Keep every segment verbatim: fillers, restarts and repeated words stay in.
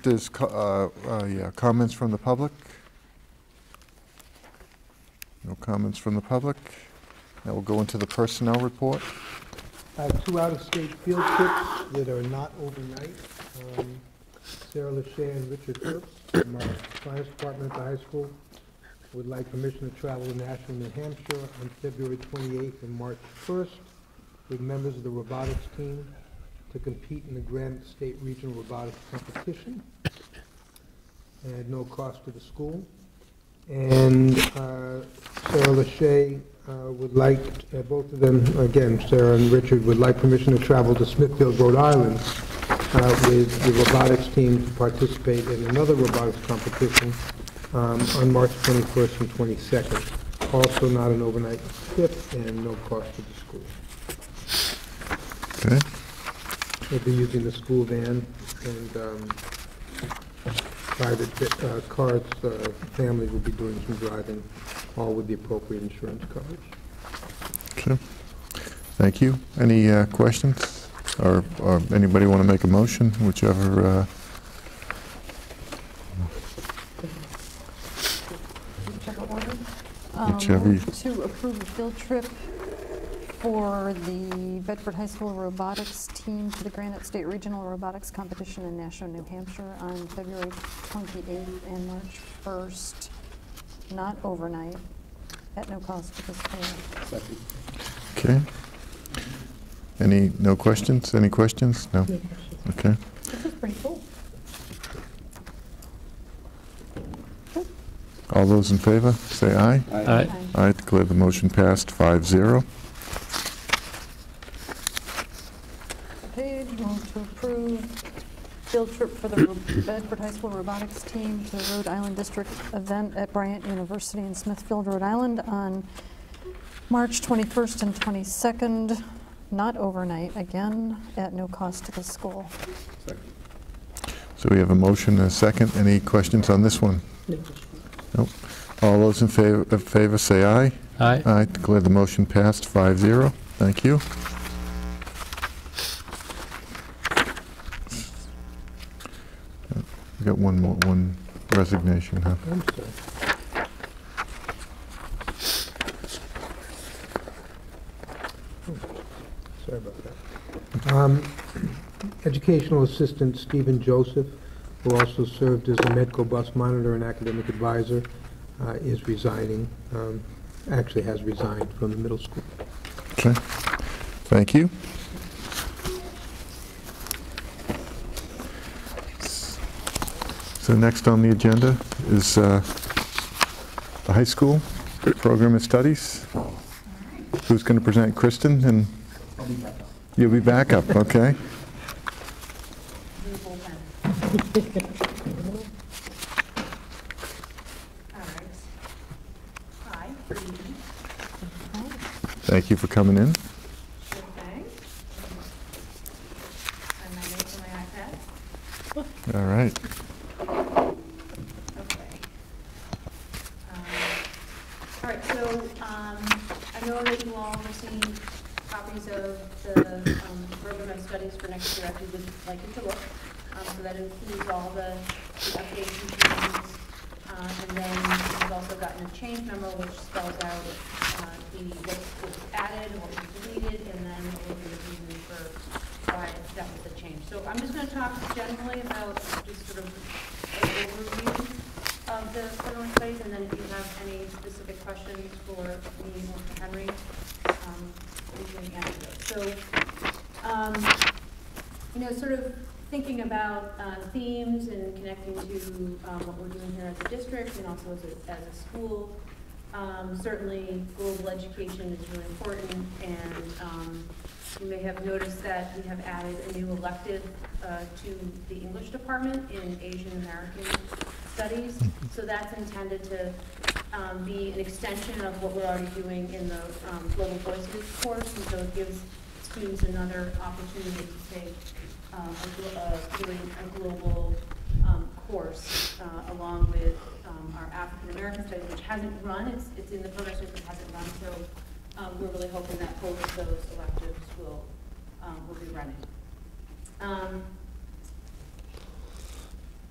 there's co uh, uh, yeah, comments from the public. No comments from the public. Now we'll go into the personnel report. I have two out-of-state field trips that are not overnight. Um, Sarah Lachey and Richard Herbst from our science department at the high school would like permission to travel to Nashville, New Hampshire on February twenty-eighth and March first with members of the robotics team to compete in the Granite State Regional Robotics Competition at no cost to the school. And uh, Sarah Lachey uh, would like, uh, both of them, again, Sarah and Richard, would like permission to travel to Smithfield, Rhode Island uh, with the robotics team to participate in another robotics competition um, on March twenty-first and twenty-second. Also not an overnight trip and no cost to the school. Okay. They'll be using the school van and um, private uh, cars. Uh, families will be doing some driving, all with the appropriate insurance coverage. Okay. Thank you. Any uh, questions? Or, or anybody want to make a motion? Whichever. Uh, Whichever order. Um, Whichever you- To approve a field trip for the Bedford High School robotics team to the Granite State Regional Robotics Competition in Nashua, New Hampshire on February twenty-eighth and March first, not overnight, at no cost to the school. okay. Any, no questions? Any questions? No? Okay. This is pretty cool. All those in favor, say aye. Aye. I declare the motion passed five zero. Page, move to approve field trip for the Ro- Bedford High School robotics team to the Rhode Island District event at Bryant University in Smithfield, Rhode Island on March twenty-first and twenty-second, not overnight, again, at no cost to the school. So we have a motion and a second. Any questions on this one? Nope. All those in favor, in favor say aye. Aye. I declare the motion passed five zero. Thank you. We got one more, one resignation, huh? I'm sorry. Oh, sorry about that. Um, Educational assistant Stephen Joseph, who also served as a Medco bus monitor and academic advisor, uh, is resigning, um, actually has resigned from the middle school. Okay. Thank you. So next on the agenda is uh, the high school program of studies. Who's going to present? Kristen? And you'll be back up, okay? Hi, good evening. Thank you for coming in. Sure thing. And my notes on my iPad. All right. Okay. Um, All right, so um, I know that you all received copies of the um, program of studies for next year. I would like you to look. Um, So that includes all the the updates and changes. Uh, And then we've also gotten a change memo which spells out uh, the, what was added, what was deleted, and then a little bit of reasoning for why that was a change. So I'm just going to talk generally about just sort of an overview of the program studies, and then if you have any specific questions for me or for Henry, um, we can answer those. So, um, you know, sort of thinking about uh, themes and connecting to um, what we're doing here as a district and also as a, as a school. Um, certainly, global education is really important, and um, you may have noticed that we have added a new elective uh, to the English department in Asian American Studies. So that's intended to um, be an extension of what we're already doing in the um, Global Voices course, and so it gives students another opportunity to take um, a, glo- uh, doing a global um, course uh, along with um, our African American Studies, which hasn't run. It's it's in the program, but hasn't run. So um, we're really hoping that both of those electives will um, will be running. Um,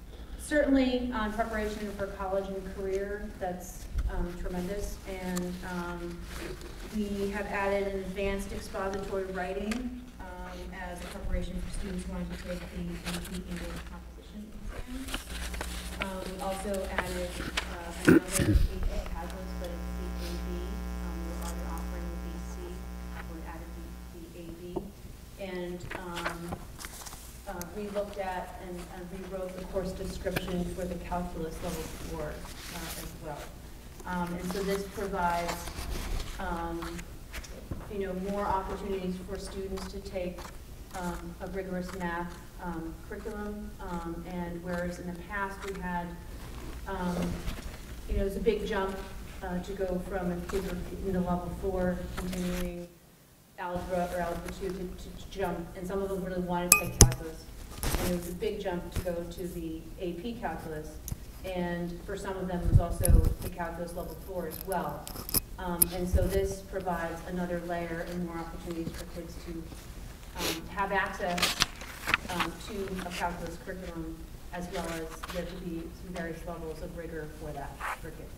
certainly on preparation for college and career, that's um, tremendous. And um, we have added an advanced expository writing um, as a preparation for students wanting to take the A P English composition exam. Um, we also added uh, another A P Calculus, but it's the A B. Um, we're already offering the B C. We added the, the A B. And um, uh, we looked at and, and rewrote the course description for the calculus level four uh, as well. Um, and so this provides, um, you know, more opportunities for students to take um, a rigorous math um, curriculum. Um, and whereas in the past we had, um, you know, it's a big jump uh, to go from a kid in the level four continuing algebra or algebra two to, to jump, and some of them really wanted to take calculus. And it was a big jump to go to the A P calculus. And for some of them, it was also the calculus level four as well. Um, and so this provides another layer and more opportunities for kids to um, have access um, to a calculus curriculum, as well as there to be some various levels of rigor for that for kids.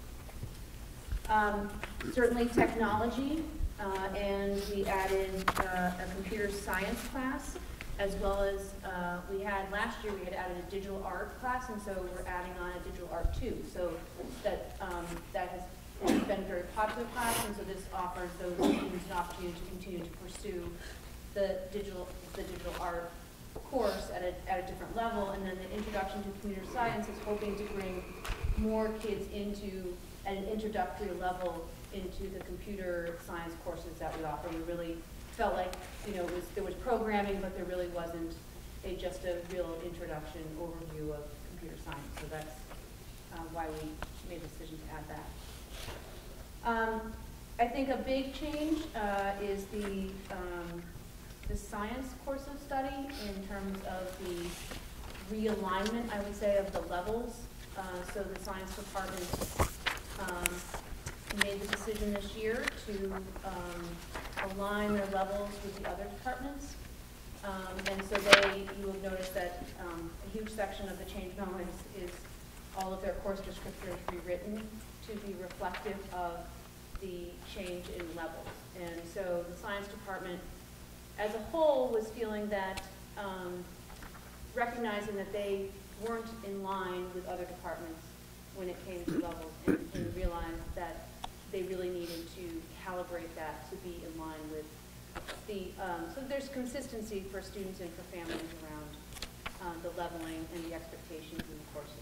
Um, certainly technology, uh, and we added uh, a computer science class, as well as uh, we had, last year we had added a digital art class, and so we're adding on a digital art too. So that, um, that has been a very popular class, and so this offers those students an opportunity to continue to pursue the digital, the digital art course at a, at a different level. And then the introduction to computer science is hoping to bring more kids into, at an introductory level, into the computer science courses that we offer. We really felt like, you know, it was, there was programming, but there really wasn't a, just a real introduction overview of computer science. So that's uh, why we made the decision to add that. Um, I think a big change uh, is the, um, the science course of study in terms of the realignment, I would say, of the levels. Uh, so the science department um, made the decision this year to um, align their levels with the other departments. Um, and so they, you will notice that um, a huge section of the change memo is, is all of their course descriptors rewritten to be reflective of the change in levels. And so the science department as a whole was feeling that, um, recognizing that they weren't in line with other departments when it came to levels, and, and realized that they really needed to calibrate that to be in line with the, um, so there's consistency for students and for families around uh, the leveling and the expectations in the courses.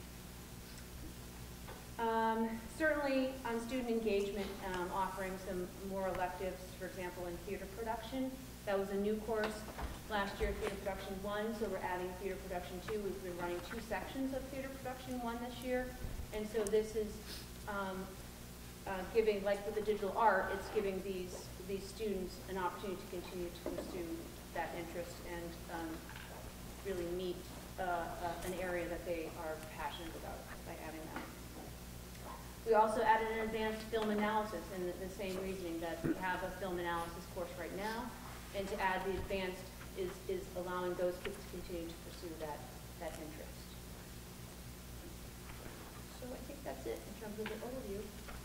Um, certainly on student engagement, um, offering some more electives, for example, in theater production. That was a new course last year, theater production one, so we're adding theater production two. We've been running two sections of theater production one this year, and so this is um, uh, giving, like with the digital art, it's giving these these students an opportunity to continue to pursue that interest and um, really meet uh, uh, an area that they are passionate about by adding that. We also added an advanced film analysis, in the, the same reasoning that we have a film analysis course right now, and to add the advanced is, is allowing those kids to continue to pursue that, that interest. So I think that's it in terms of the overview.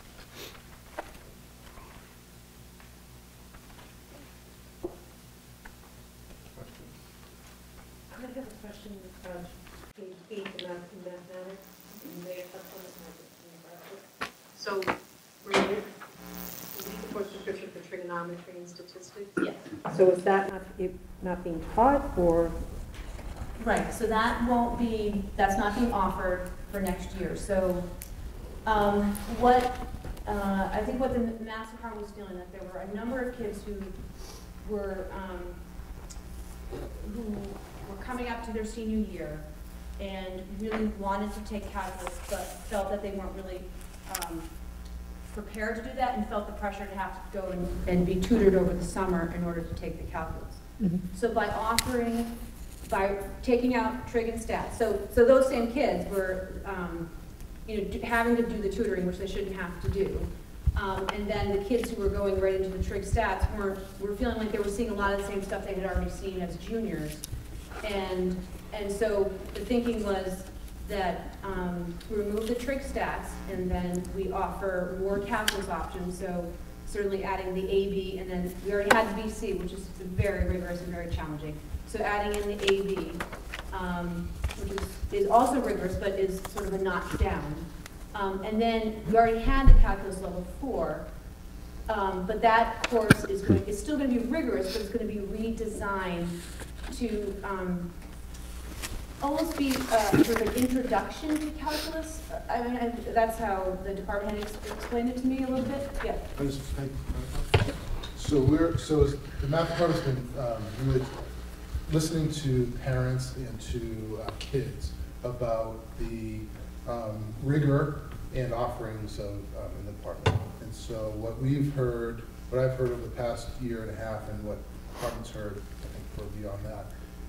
I have a question on page eight, American mathematics. You may have touched on this. So, we're going to read the course description for trigonometry and statistics. Yes. So is that not, it not being taught, or? Right, so that won't be, that's not being offered for next year. So um, what, uh, I think what the math department was feeling, that there were a number of kids who were, um, who were coming up to their senior year and really wanted to take calculus, but felt that they weren't really um, prepared to do that, and felt the pressure to have to go and, and be tutored over the summer in order to take the calculus. Mm-hmm. So by offering, by taking out trig and stats, so so those same kids were, um, you know, do, having to do the tutoring, which they shouldn't have to do, um, and then the kids who were going right into the trig stats were were feeling like they were seeing a lot of the same stuff they had already seen as juniors, and and so the thinking was, that um, we remove the trig stats, and then we offer more calculus options. So certainly adding the A B, and then we already had the B C, which is very rigorous and very challenging. So adding in the A B, um, which is, is also rigorous, but is sort of a notch down. Um, and then we already had the calculus level four, um, but that course is going, it's still going to be rigorous, but it's going to be redesigned to um, almost be uh, sort of an introduction to calculus. I mean, I, that's how the department had ex explained it to me a little bit. Yeah. I just- I- So we're, so as the math department's been um, really listening to parents and to uh, kids about the um, rigor and offerings of um, in the department. And so what we've heard, what I've heard over the past year and a half, and what the department's heard, I think, for beyond that,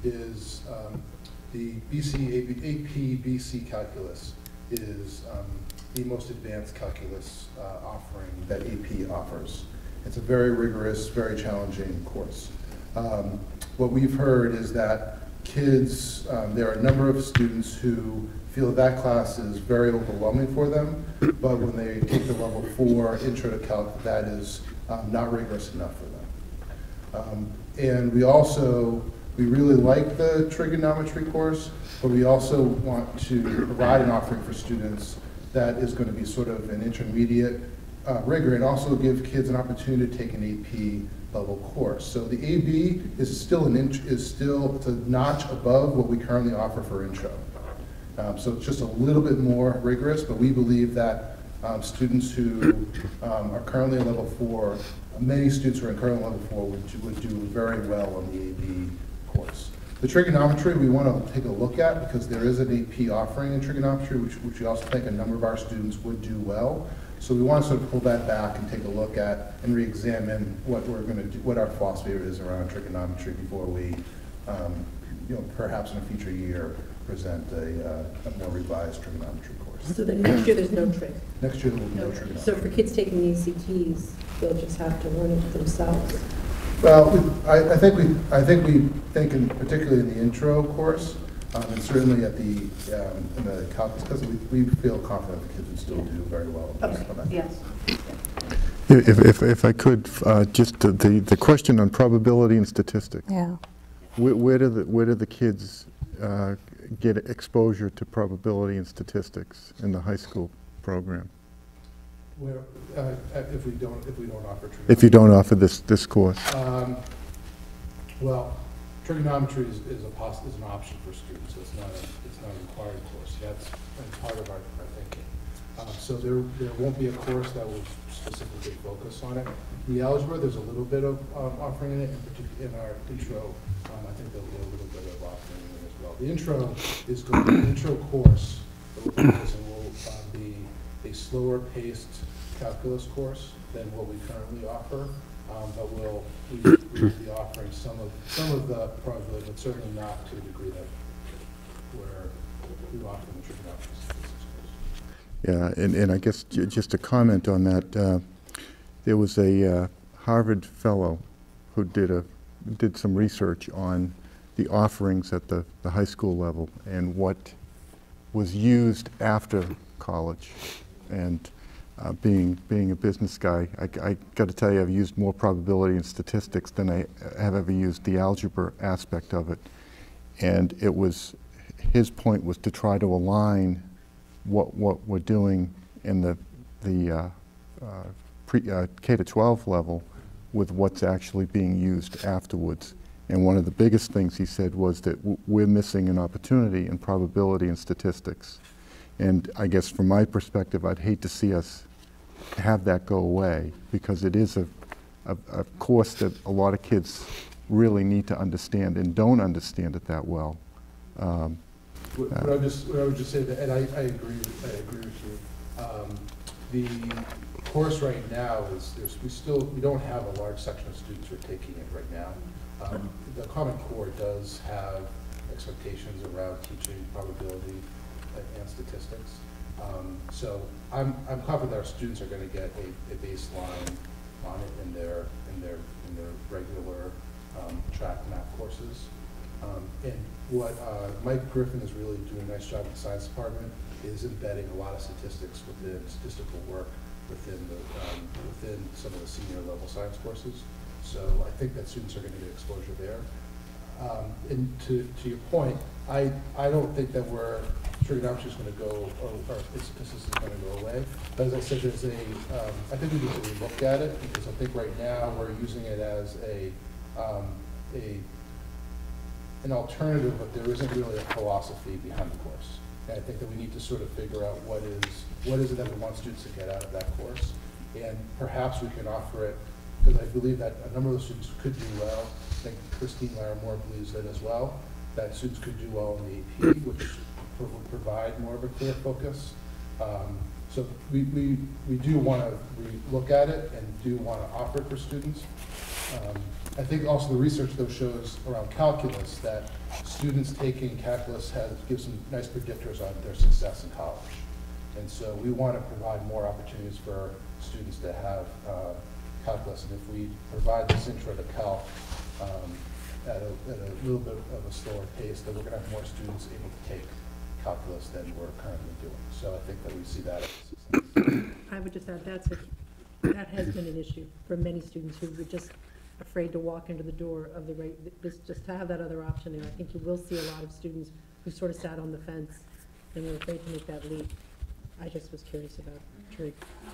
is um, the B C, A P B C calculus is um, the most advanced calculus uh, offering that A P offers. It's a very rigorous, very challenging course. Um, what we've heard is that kids, um, there are a number of students who feel that class is very overwhelming for them, but when they take the level four intro to calc, that is um, not rigorous enough for them. Um, and we also, we really like the trigonometry course, but we also want to provide an offering for students that is going to be sort of an intermediate uh, rigor, and also give kids an opportunity to take an A P level course. So the A B is still an int is still it's a notch above what we currently offer for intro. Um, so it's just a little bit more rigorous, but we believe that um, students who um, are currently at level four, many students who are currently level four would do, would do very well on the A B course. The trigonometry we want to take a look at, because there is an A P offering in trigonometry, which, which we also think a number of our students would do well. So we want to sort of pull that back and take a look at and re-examine what we're going to do, what our philosophy is around trigonometry before we, um, you know, perhaps in a future year present a, uh, a more revised trigonometry course. So then next year there's no trig. Next year there will be no trigonometry. So for kids taking the A C Ts, they'll just have to learn it themselves. Well, we, I, I think we, I think we think, in, particularly in the intro course, um, and certainly at the um, in the calculus, because we, we feel confident the kids would still do very well. Okay. on that. Yes. If, if, if I could, uh, just the, the the question on probability and statistics. Yeah. Where, where do the where do the kids uh, get exposure to probability and statistics in the high school program? Where, uh, if we don't, if we don't offer trigonometry. If you don't offer this this course, Um, well, trigonometry is, is a poss is an option for students. So it's not a, it's not a required course. That's that's part of our, our thinking. Um, so there there won't be a course that will specifically focus on it. The algebra, there's a little bit of um, offering in it, in particular in our intro. Um, I think there'll be a little bit of offering in it as well. The intro is going to be an intro course that will focus and will uh, be a slower paced calculus course than what we currently offer, um, but we'll we, we will be offering some of some of the probability, but certainly not to the degree that where we offer the trigonometry statistics course. yeah, and, and I guess j just a comment on that. Uh, there was a uh, Harvard fellow who did a did some research on the offerings at the, the high school level and what was used after college. And uh, being being a business guy, I, I got to tell you, I've used more probability and statistics than I have ever used the algebra aspect of it. And it was, his point was to try to align what what we're doing in the the uh, uh, pre, uh, K to twelve level with what's actually being used afterwards. And one of the biggest things he said was that w we're missing an opportunity in probability and statistics. And I guess from my perspective, I'd hate to see us have that go away, because it is a, a, a course that a lot of kids really need to understand and don't understand it that well. Um, What, what I would just, what I would just say that, and I, I agree, with, I agree with you. Um, the course right now is there's we still we don't have a large section of students who are taking it right now. Um, the Common Core does have expectations around teaching probability and, and statistics. Um, so I'm I'm confident that our students are going to get a, a baseline on it in their in their in their regular um, track math courses. Um, and what uh, Mike Griffin is really doing a nice job in the science department is embedding a lot of statistics within statistical work within the um, within some of the senior level science courses. So I think that students are going to get exposure there. Um, and to, to your point, I, I don't think that we're, trigonometry is going to go, or, or statistics is going to go away. But as I said, there's a, um, I think we need to look at it, because I think right now we're using it as a, um, a, an alternative, but there isn't really a philosophy behind the course. And I think that we need to sort of figure out what is, what is it that we want students to get out of that course. And perhaps we can offer it, because I believe that a number of those students could do well. I think Christine Larimore believes that as well, that students could do well in the A P, which would provide more of a clear focus. Um, so we, we, we do want to look at it and do want to offer it for students. Um, I think also the research though shows around calculus that students taking calculus has gives some nice predictors on their success in college. And so we want to provide more opportunities for students to have uh, calculus. And if we provide this intro to calc um, at, a, at a little bit of a slower pace, then we're going to have more students able to take calculus than we're currently doing. So I think that we see that as a success. I would just add, that's a, that has been an issue for many students who were just afraid to walk into the door of the right, this, just to have that other option there. I think you will see a lot of students who sort of sat on the fence and were afraid to make that leap. I just was curious about trig.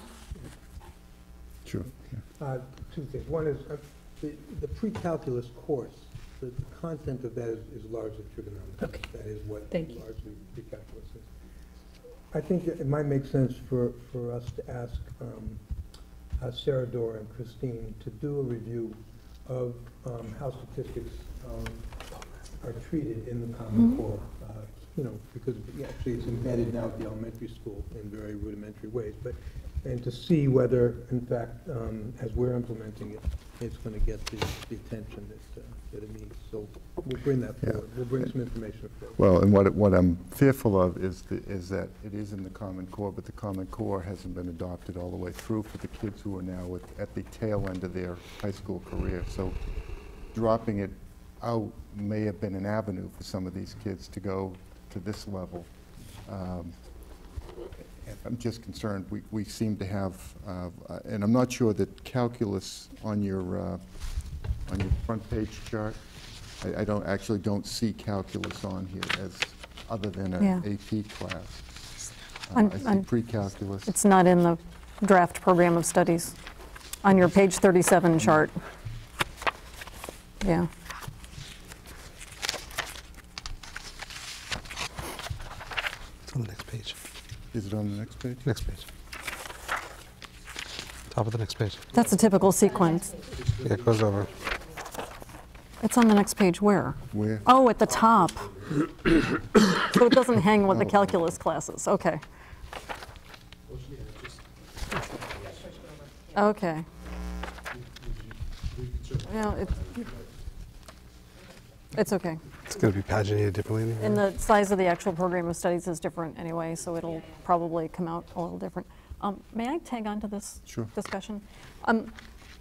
Sure. Yeah. Uh, Two things. One is uh, the, the pre-calculus course, the, the content of that is, is largely trigonometry. Okay. That is what Thank you. largely pre-calculus is. I think that it might make sense for, for us to ask um, uh, Sarah Dora and Christine to do a review of um, how statistics um, are treated in the Common Core. Uh, you know, because actually it's embedded now at the elementary school in very rudimentary ways. But and to see whether, in fact, um, as we're implementing it, it's going to get the, the attention that, uh, that it needs. So we'll bring that Yeah. forward. We'll bring some information forward. Well, and what, it- what I'm fearful of is, the, is that it is in the Common Core, but the Common Core hasn't been adopted all the way through for the kids who are now at, at the tail end of their high school career. So dropping it out may have been an avenue for some of these kids to go to this level. Um, and I'm just concerned, we, we seem to have, uh, uh, and I'm not sure that calculus on your, uh, on your front page chart, I, I don't, actually don't see calculus on here as, other than Yeah. an A P class. Uh, On- I see on- pre-calculus. It's not in the draft program of studies on your page thirty-seven chart. Yeah. It's on the next page. Is it on the next page? Next page. Top of the next page. That's a typical sequence. Yeah, it goes over. It's on the next page where? Where? Oh, at the top. So it doesn't hang with the calculus classes, okay. Okay. Yeah, it, it's okay. It's going to be paginated differently. And the size of the actual program of studies is different anyway, so it'll probably come out a little different. Um, may I tag on to this Sure. discussion? Um,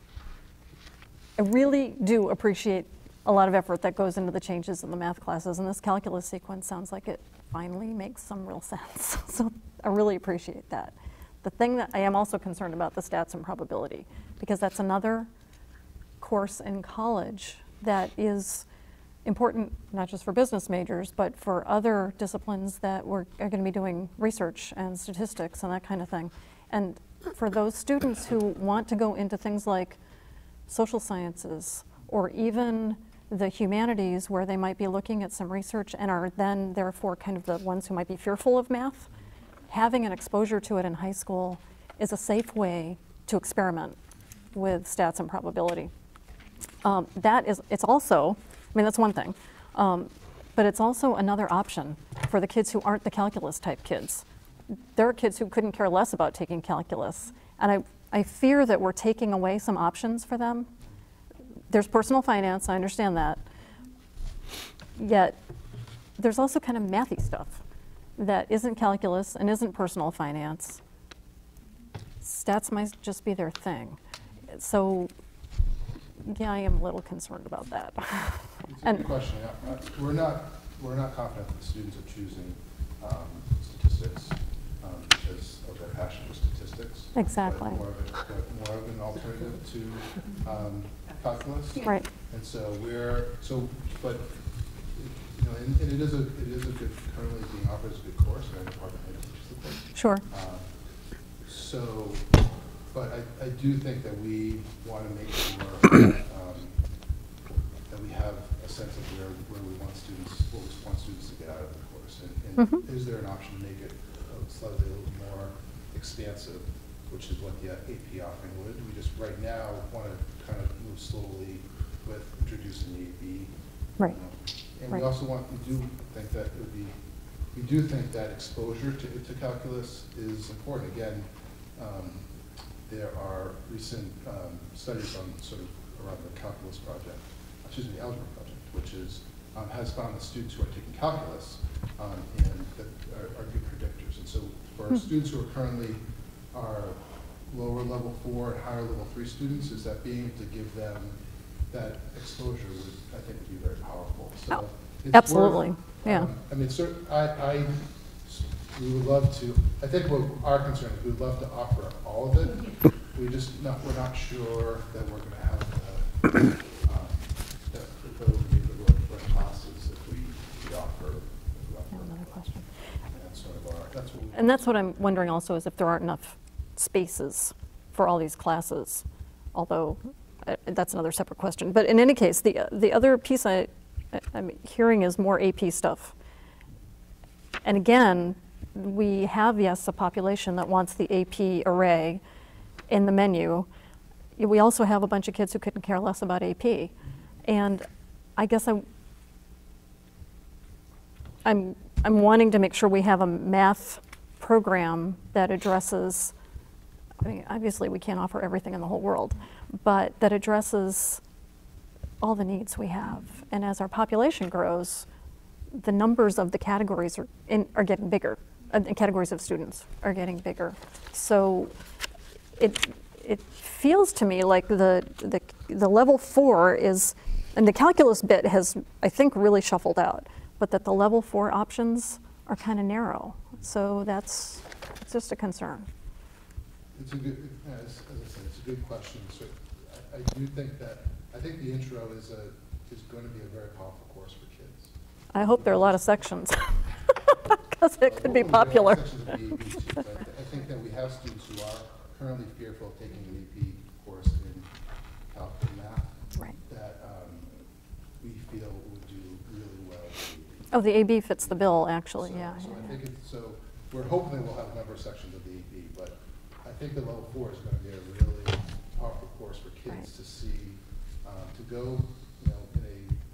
I really do appreciate a lot of effort that goes into the changes in the math classes, and this calculus sequence sounds like it finally makes some real sense. So I really appreciate that. The thing that I am also concerned about the stats and probability, because that's another course in college that is important not just for business majors, but for other disciplines that we're, are going to be doing research and statistics and that kind of thing. And for those students who want to go into things like social sciences or even the humanities, where they might be looking at some research and are then therefore kind of the ones who might be fearful of math, having an exposure to it in high school is a safe way to experiment with stats and probability. Um, that is, it's also, I mean, that's one thing, um, but it's also another option for the kids who aren't the calculus type kids. There are kids who couldn't care less about taking calculus, and I, I fear that we're taking away some options for them. There's personal finance, I understand that, yet there's also kind of mathy stuff that isn't calculus and isn't personal finance. Stats might just be their thing. So yeah, I am a little concerned about that. It's a And- good question. Uh, uh, We're not, we're not confident that the students are choosing um, statistics um, because of their passion for statistics. Exactly. But more of, a, but more of an alternative to um, calculus. Right. And so we're, so, but, you know, and, and it is a, it is a good, currently being offered as a good course, and our department head teaches the course. Sure. Um, So, but I, I do think that we want to make sure um, that we have a sense of where, where we want students, what we want students to get out of the course. And, and Mhm. is there an option to make it uh, slightly a little more expansive, which is what the A P offering would. We just, right now, want to kind of move slowly with introducing the A B. Right. you know. And we Right. also want, we do think that it would be, we do think that exposure to, to calculus is important. Again, um, there are recent um, studies on sort of around the calculus project, excuse me, algebra project, which is, um, has found that students who are taking calculus um, and that are, are good predictors. And so for our Hmm. students who are currently are lower level four and higher level three students, is that being able to give them that exposure would, I think, would be very powerful. So Oh, it's worth, absolutely, yeah. um, I mean, cer I, I, we would love to, I think what our concern is, we'd love to offer all of it. We just not, we're not sure that we're gonna have the, um, the the ability to run run classes if we, we offer, if we I offer. have another question. And that's sort of our, that's what we. And that's what I'm wondering also, is if there aren't enough spaces for all these classes, although uh, that's another separate question. But in any case, the, the other piece I, I- I'm hearing is more A P stuff. And again, we have, yes, a population that wants the A P array in the menu. We also have a bunch of kids who couldn't care less about A P. And I guess I'm, I'm, I'm wanting to make sure we have a math program that addresses, I mean, obviously we can't offer everything in the whole world, but that addresses all the needs we have. And as our population grows, the numbers of the categories are, in, are getting bigger. Uh, the categories of students are getting bigger. So it, it feels to me like the, the, the level four is, and the calculus bit has, I think, really shuffled out, but that the level four options are kind of narrow. So that's, it's just a concern. It's a good, as, as I said, it's a good question. So I, I do think that, I think the intro is a, is going to be a very powerful course for kids. I hope there are a lot of sections, because it could be Uh, hopefully there are popular. sections of the A P too, but I think that we have students who are currently fearful of taking an A P course in calc and math Right. that um, we feel would do really well in the A P. Oh, the A B fits the bill, actually, So- yeah. So yeah, I yeah. think it's, so, we're hoping that we'll have a number of sections of the A P, but I think the level four is gonna be a really powerful course for Right. kids to see, um, to go, you know, in a,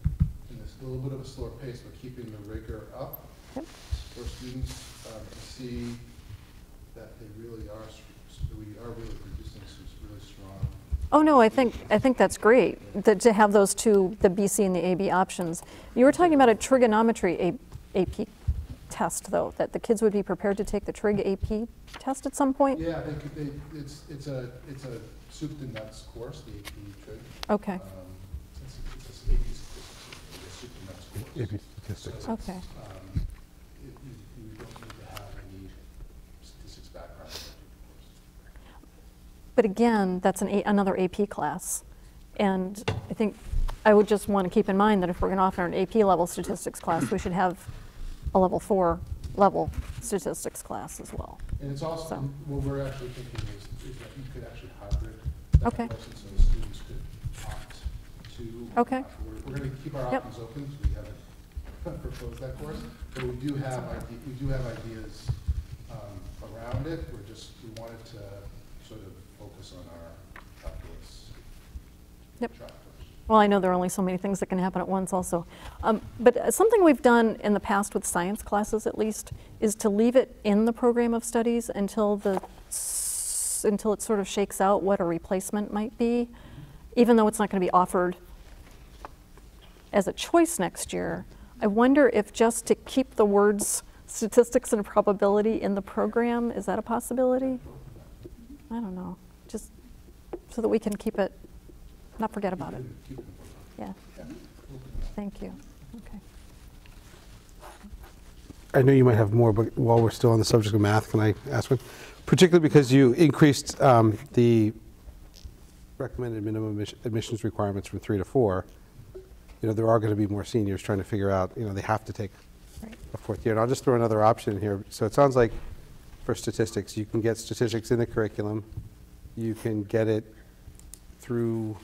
in this little bit of a slower pace, but keeping the rigor up Yep. for students, um, to see that they really are, s- we are really producing some really strong. Oh, no, I think, I think that's great, that to have those two, the B C and the A B options. You were talking about a trigonometry A- AP test, though, that the kids would be prepared to take the trig A P test at some point? Yeah, they could, they, it's, it's a, it's a soup to nuts course, the A P trig. Okay, Um, It's it's a A P statistics, it's a soup to nuts course. A P statistics. So it's, Okay. um, it- You you don't need to have any statistics background to take the course. but again, that's an, A- another A P class. And I think, I would just want to keep in mind that if we're going to offer an A P level statistics class, we should have a level four level statistics class as well. And it's also, So. what we're actually thinking is, is that you could actually hybrid that Okay. course, and so the students could opt to. Okay. uh, We're, we're gonna keep our Yep. options open, because we haven't proposed that course, but we do have, ide- we do have ideas um, around it. We're just, we wanted to sort of focus on our calculus Yep. track first. Well, I know there are only so many things that can happen at once also. Um, but uh, something we've done in the past with science classes, at least, is to leave it in the program of studies until the, s- until it sort of shakes out what a replacement might be, even though it's not going to be offered as a choice next year. I wonder if just to keep the words statistics and probability in the program, is that a possibility? I don't know, just so that we can keep it, not forget about it. Keep it- Yeah. yeah. Thank you. Okay. I know you might have more, but while we're still on the subject of math, can I ask one? Particularly because you increased um, the recommended minimum admission- admissions requirements from three to four. You know, there are going to be more seniors trying to figure out, you know, they have to take Right. a fourth year. And I'll just throw another option in here. So it sounds like for statistics, you can get statistics in the curriculum. You can get it through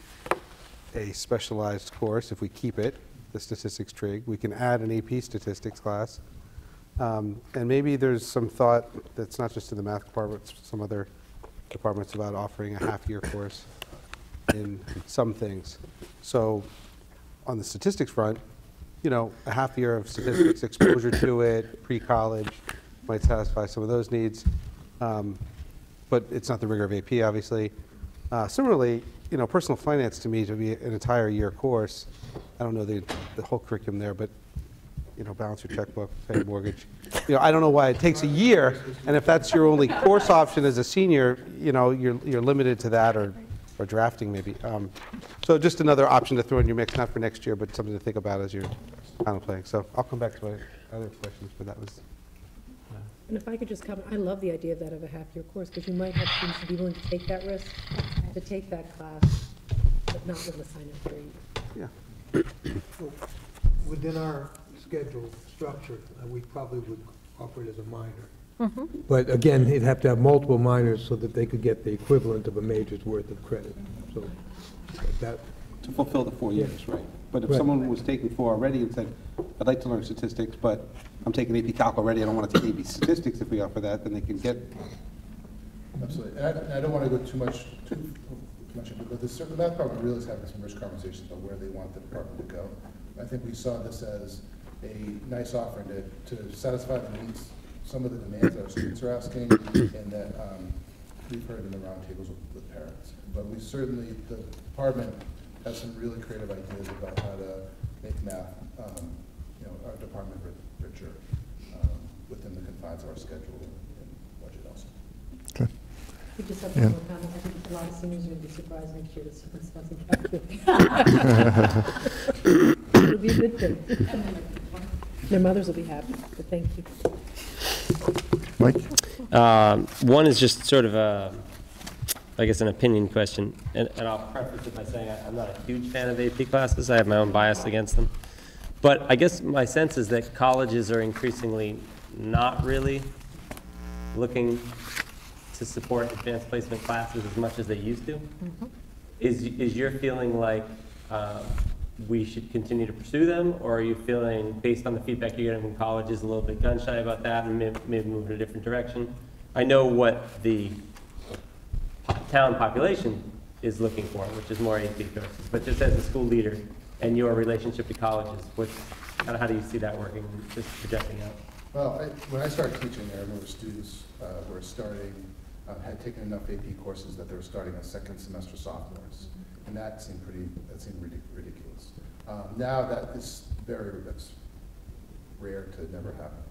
a specialized course if we keep it, the statistics trig. We can add an A P statistics class. Um, and maybe there's some thought that's not just in the math department, it's some other departments about offering a half-year course in some things. So on the statistics front, you know, a half year of statistics exposure to it, pre-college, might satisfy some of those needs. Um, but it's not the rigor of A P, obviously. Uh, similarly, you know, personal finance to me to be an entire year course, I don't know the, the whole curriculum there, but, you know, balance your checkbook, pay a mortgage. You know, I don't know why it takes a year, and if that's your only course option as a senior, you know, you're, you're limited to that, or, or drafting maybe. Um, so just another option to throw in your mix, not for next year, but something to think about as you're contemplating. So I'll come back to my other questions, but that was. And if I could just comment, I love the idea of that of a half-year course, because you might have students who be willing to take that risk, to take that class, but not willing to sign up for a year. Yeah. Within our schedule structure, uh, we probably would offer it as a minor. Mm-hmm. But again, he'd have to have multiple minors so that they could get the equivalent of a major's worth of credit. So that, To fulfill the four Yeah. years, right? But if Right. someone was taking four already and said, I'd like to learn statistics, but I'm taking A P Calc already, I don't want to take A P Statistics if we offer that, then they can get. Absolutely. And I, and I don't want to go too much, too, too much into it, but the, the math department really is having some rich conversations about where they want the department to go. I think we saw this as a nice offering to, to satisfy the needs, some of the demands that our students are asking, and that um, we've heard in the roundtables with, with parents. But we certainly, the department has some really creative ideas about how to make math, um, you know, our department richer um, within the confines of our schedule and budget also. Okay. We just have Yeah. one more comment. I think a lot of seniors are going to be surprised next year that students doesn't calculate. It'll be a good thing. Their mothers will be happy, but thank you. Mike? Um, One is just sort of a, I guess, an opinion question, and and I'll preface it by saying I- I'm not a huge fan of A P classes. I have my own bias against them. But I guess my sense is that colleges are increasingly not really looking to support advanced placement classes as much as they used to. Is is your feeling like um, we should continue to pursue them, or are you feeling, based on the feedback you're getting from colleges, a little bit gun shy about that and may- maybe move in a different direction? I know what the po- town population is looking for, which is more A P courses, but just as a school leader and your relationship to colleges, what's, kind of how do you see that working, just projecting out? Well, I, when I started teaching, I remember students uh, were starting, uh, had taken enough A P courses that they were starting as second semester sophomores. And that seemed pretty, that seemed ridic- ridiculous. Um, now that is very, that's rare to never happen.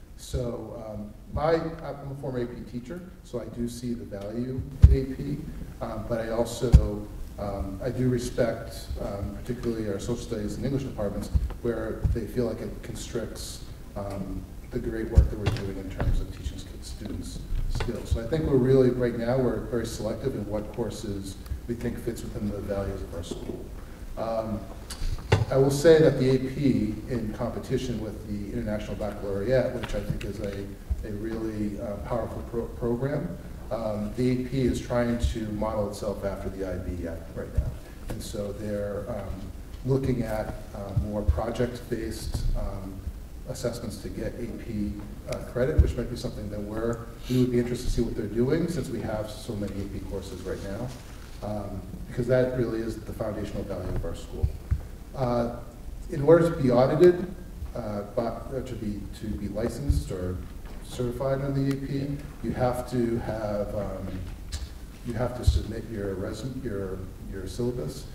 So um, my, I'm a former A P teacher, so I do see the value in A P, um, but I also, um, I do respect um, particularly our social studies and English departments where they feel like it constricts um, the great work that we're doing in terms of teaching students skills. So I think we're really, right now, we're very selective in what courses we think fits within the values of our school. Um, I will say that the A P, in competition with the International Baccalaureate, which I think is a, a really uh, powerful pro program, um, the A P is trying to model itself after the I B right now. And so they're um, looking at uh, more project-based um, assessments to get A P uh, credit, which might be something that we're, we would be interested to see what they're doing since we have so many A P courses right now. Um, because that really is the foundational value of our school. Uh, in order to be audited, uh, but, uh, to be to be licensed or certified on the A P, you have to have um, you have to submit your resume, your your syllabus.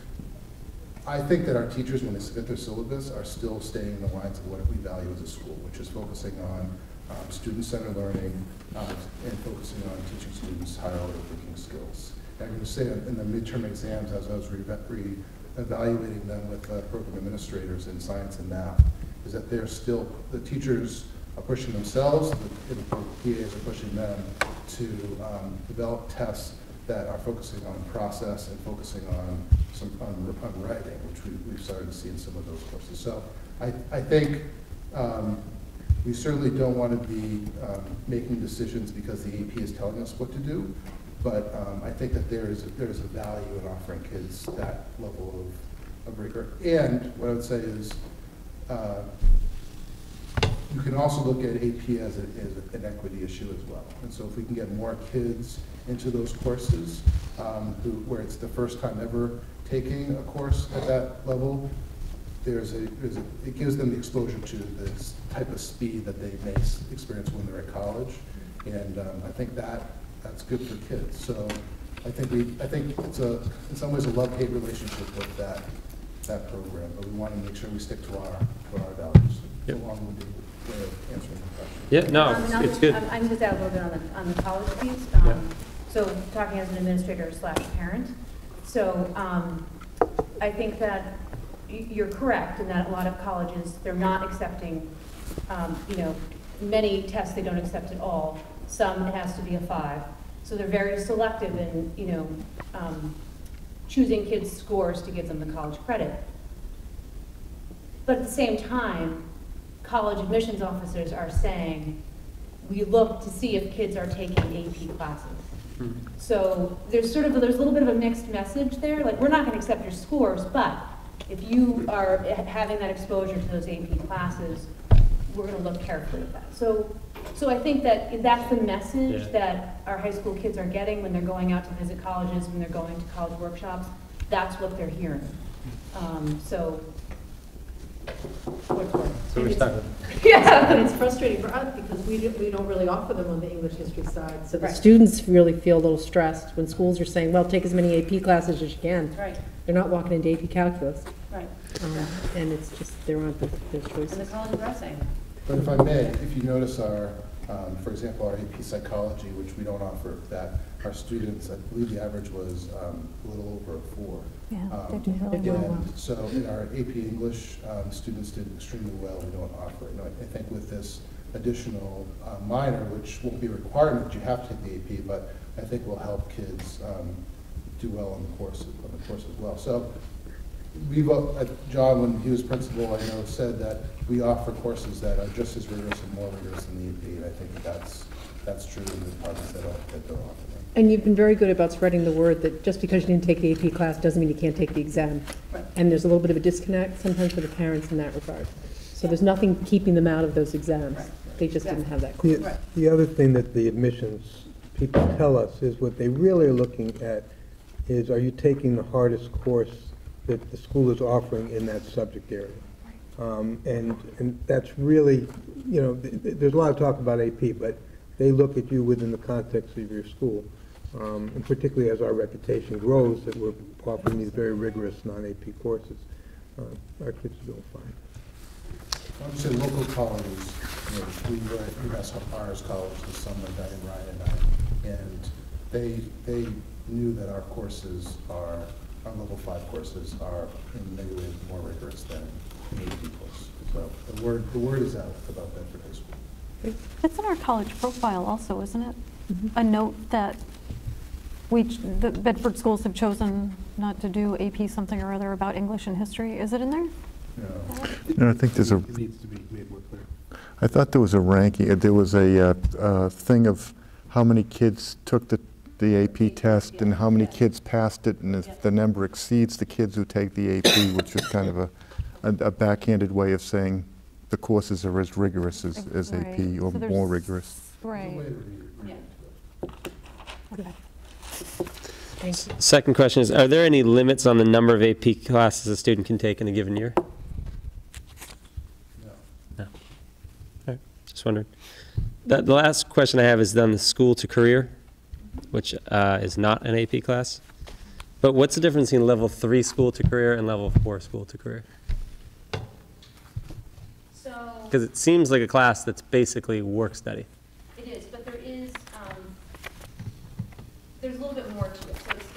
I think that our teachers, when they submit their syllabus, are still staying in the lines of what we value as a school, which is focusing on um, student-centered learning uh, and focusing on teaching students higher order thinking skills. And I'm going to say in the midterm exams, as I was re- re-evaluating them with uh, program administrators in science and math, is that they're still, the teachers are pushing themselves, the, the P As are pushing them to um, develop tests that are focusing on process and focusing on some on, on writing, which we, we've started to see in some of those courses. So I, I think um, we certainly don't want to be um, making decisions because the A P is telling us what to do, but um, I think that there is, there is a value in offering kids that level of, of rigor. And what I would say is, uh, you can also look at A P as, a, as an equity issue as well. And so if we can get more kids into those courses, um, who, where it's the first time ever taking a course at that level, there's a, there's a, it gives them the exposure to this type of speed that they may experience when they're at college. And um, I think that that's good for kids. So I think we, I think it's a, in some ways, a love-hate relationship with that, that program, but we want to make sure we stick to our, to our values. Yep. So long with the way of answering the question. Yeah, no, Um, and it's, I'll it's just- good. I'm I'm just out a little bit on the, on the college piece. Um, Yeah. So talking as an administrator slash parent. So um, I think that y- you're correct in that a lot of colleges, they're not accepting, um, you know, many tests they don't accept at all. Some it has to be a five. So they're very selective in, you know, um, choosing kids' scores to give them the college credit. But at the same time, college admissions officers are saying, we look to see if kids are taking A P classes. So there's sort of, there's a little bit of a mixed message there. Like, we're not going to accept your scores, but if you are having that exposure to those A P classes, we're going to look carefully at that. So, so I think that that's the message Yeah. that our high school kids are getting when they're going out to visit colleges, when they're going to college workshops. That's what they're hearing. Um, so, what's worth? So we're stuck. Yeah, but it's frustrating for us because we don't, we don't really offer them on the English history side. So the Right. students really feel a little stressed when schools are saying, well, take as many A P classes as you can. Right, They're not walking into A P calculus. right. Um, And it's just, there aren't those those And the choices. college are saying. But if I may, if you notice our, um, for example, our A P psychology, which we don't offer that, our students, I believe the average was um, a little over a four. Yeah, they Um, do really They're doing well. And so in our A P English, um, students did extremely well. We don't offer it. And I I think with this additional uh, minor, which won't be a requirement that you have to take the A P, but I think will help kids um, do well on the course, on the course as well. So we've, uh, John, when he was principal, I know, said that we offer courses that are just as rigorous and more rigorous than the A P. And I think that that's, that's true in the departments that are, that don't offer them. And you've been very good about spreading the word that just because you didn't take the A P class doesn't mean you can't take the exam. Right. And there's a little bit of a disconnect sometimes for the parents in that regard. So there's nothing keeping them out of those exams. Right. They just didn't have that. The, Right. the other thing that the admissions people tell us is what they really are looking at is, are you taking the hardest course that the school is offering in that subject area? Um, and, and that's really, you know, th- th- there's a lot of talk about A P, but they look at you within the context of your school. Um, and particularly as our reputation grows, that we're offering these very rigorous non-A P courses. Uh, our kids are doing fine. I would say local colleges, you know, we were at UMass Honors College this summer, Diane Ryan and I, and they, they knew that our courses are, our level five courses are in many ways more rigorous than an A P course. So the word, the word is out about Bedford High School. It's in our college profile also, isn't it? A note that we, ch- the Bedford schools have chosen not to do A P something or other about English and history. Is it in there? You know, No, I think there's a, It needs to be made more clear. I thought there was a ranking, uh, there was a uh, uh, thing of how many kids took the, the A P test and how many kids passed it, and if the number exceeds the kids who take the A P, which is kind of a, a a backhanded way of saying the courses are as rigorous as, as A P Right. or So there's- more rigorous. there's a way Right. to read- read Yeah. into it. Okay. Thank you. Second question is, are there any limits on the number of A P classes a student can take in a given year? No. No. Just wondering. The, the last question I have is on the school to career, which uh, is not an A P class. But what's the difference between level three school to career and level four school to career? So. Because it seems like a class that's basically work study. It is, but there is, um, there's a little bit more to it. So it's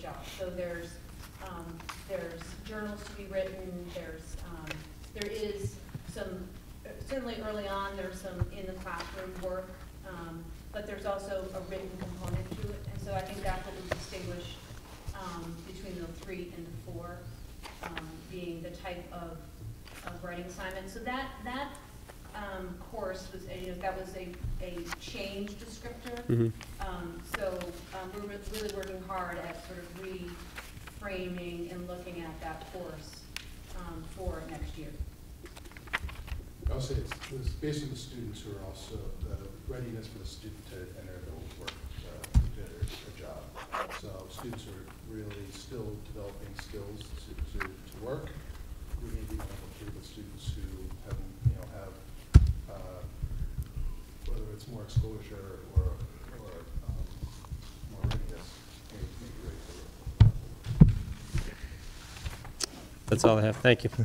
job. So there's, um, there's journals to be written, there's, um, there is some, certainly early on, there's some in the classroom work, um, but there's also a written component to it. And so I think that's what we distinguish um, between the three and the four, um, being the type of, of writing assignment. So that, that um, course was, a, you know, that was a, a change descriptor. Mm-hmm. Um, so um, we're re- really working hard at sort of reframing and looking at that course um, for next year. I'll say it's, it's basically the students who are also, the readiness for the student to enter the work, uh, their, their job. So students are really still developing skills to, to, to work. We may be able to with students who have, you know, have, uh, whether it's more exposure or, or um, more readiness, may, may be ready for work. That's all I have. Thank you.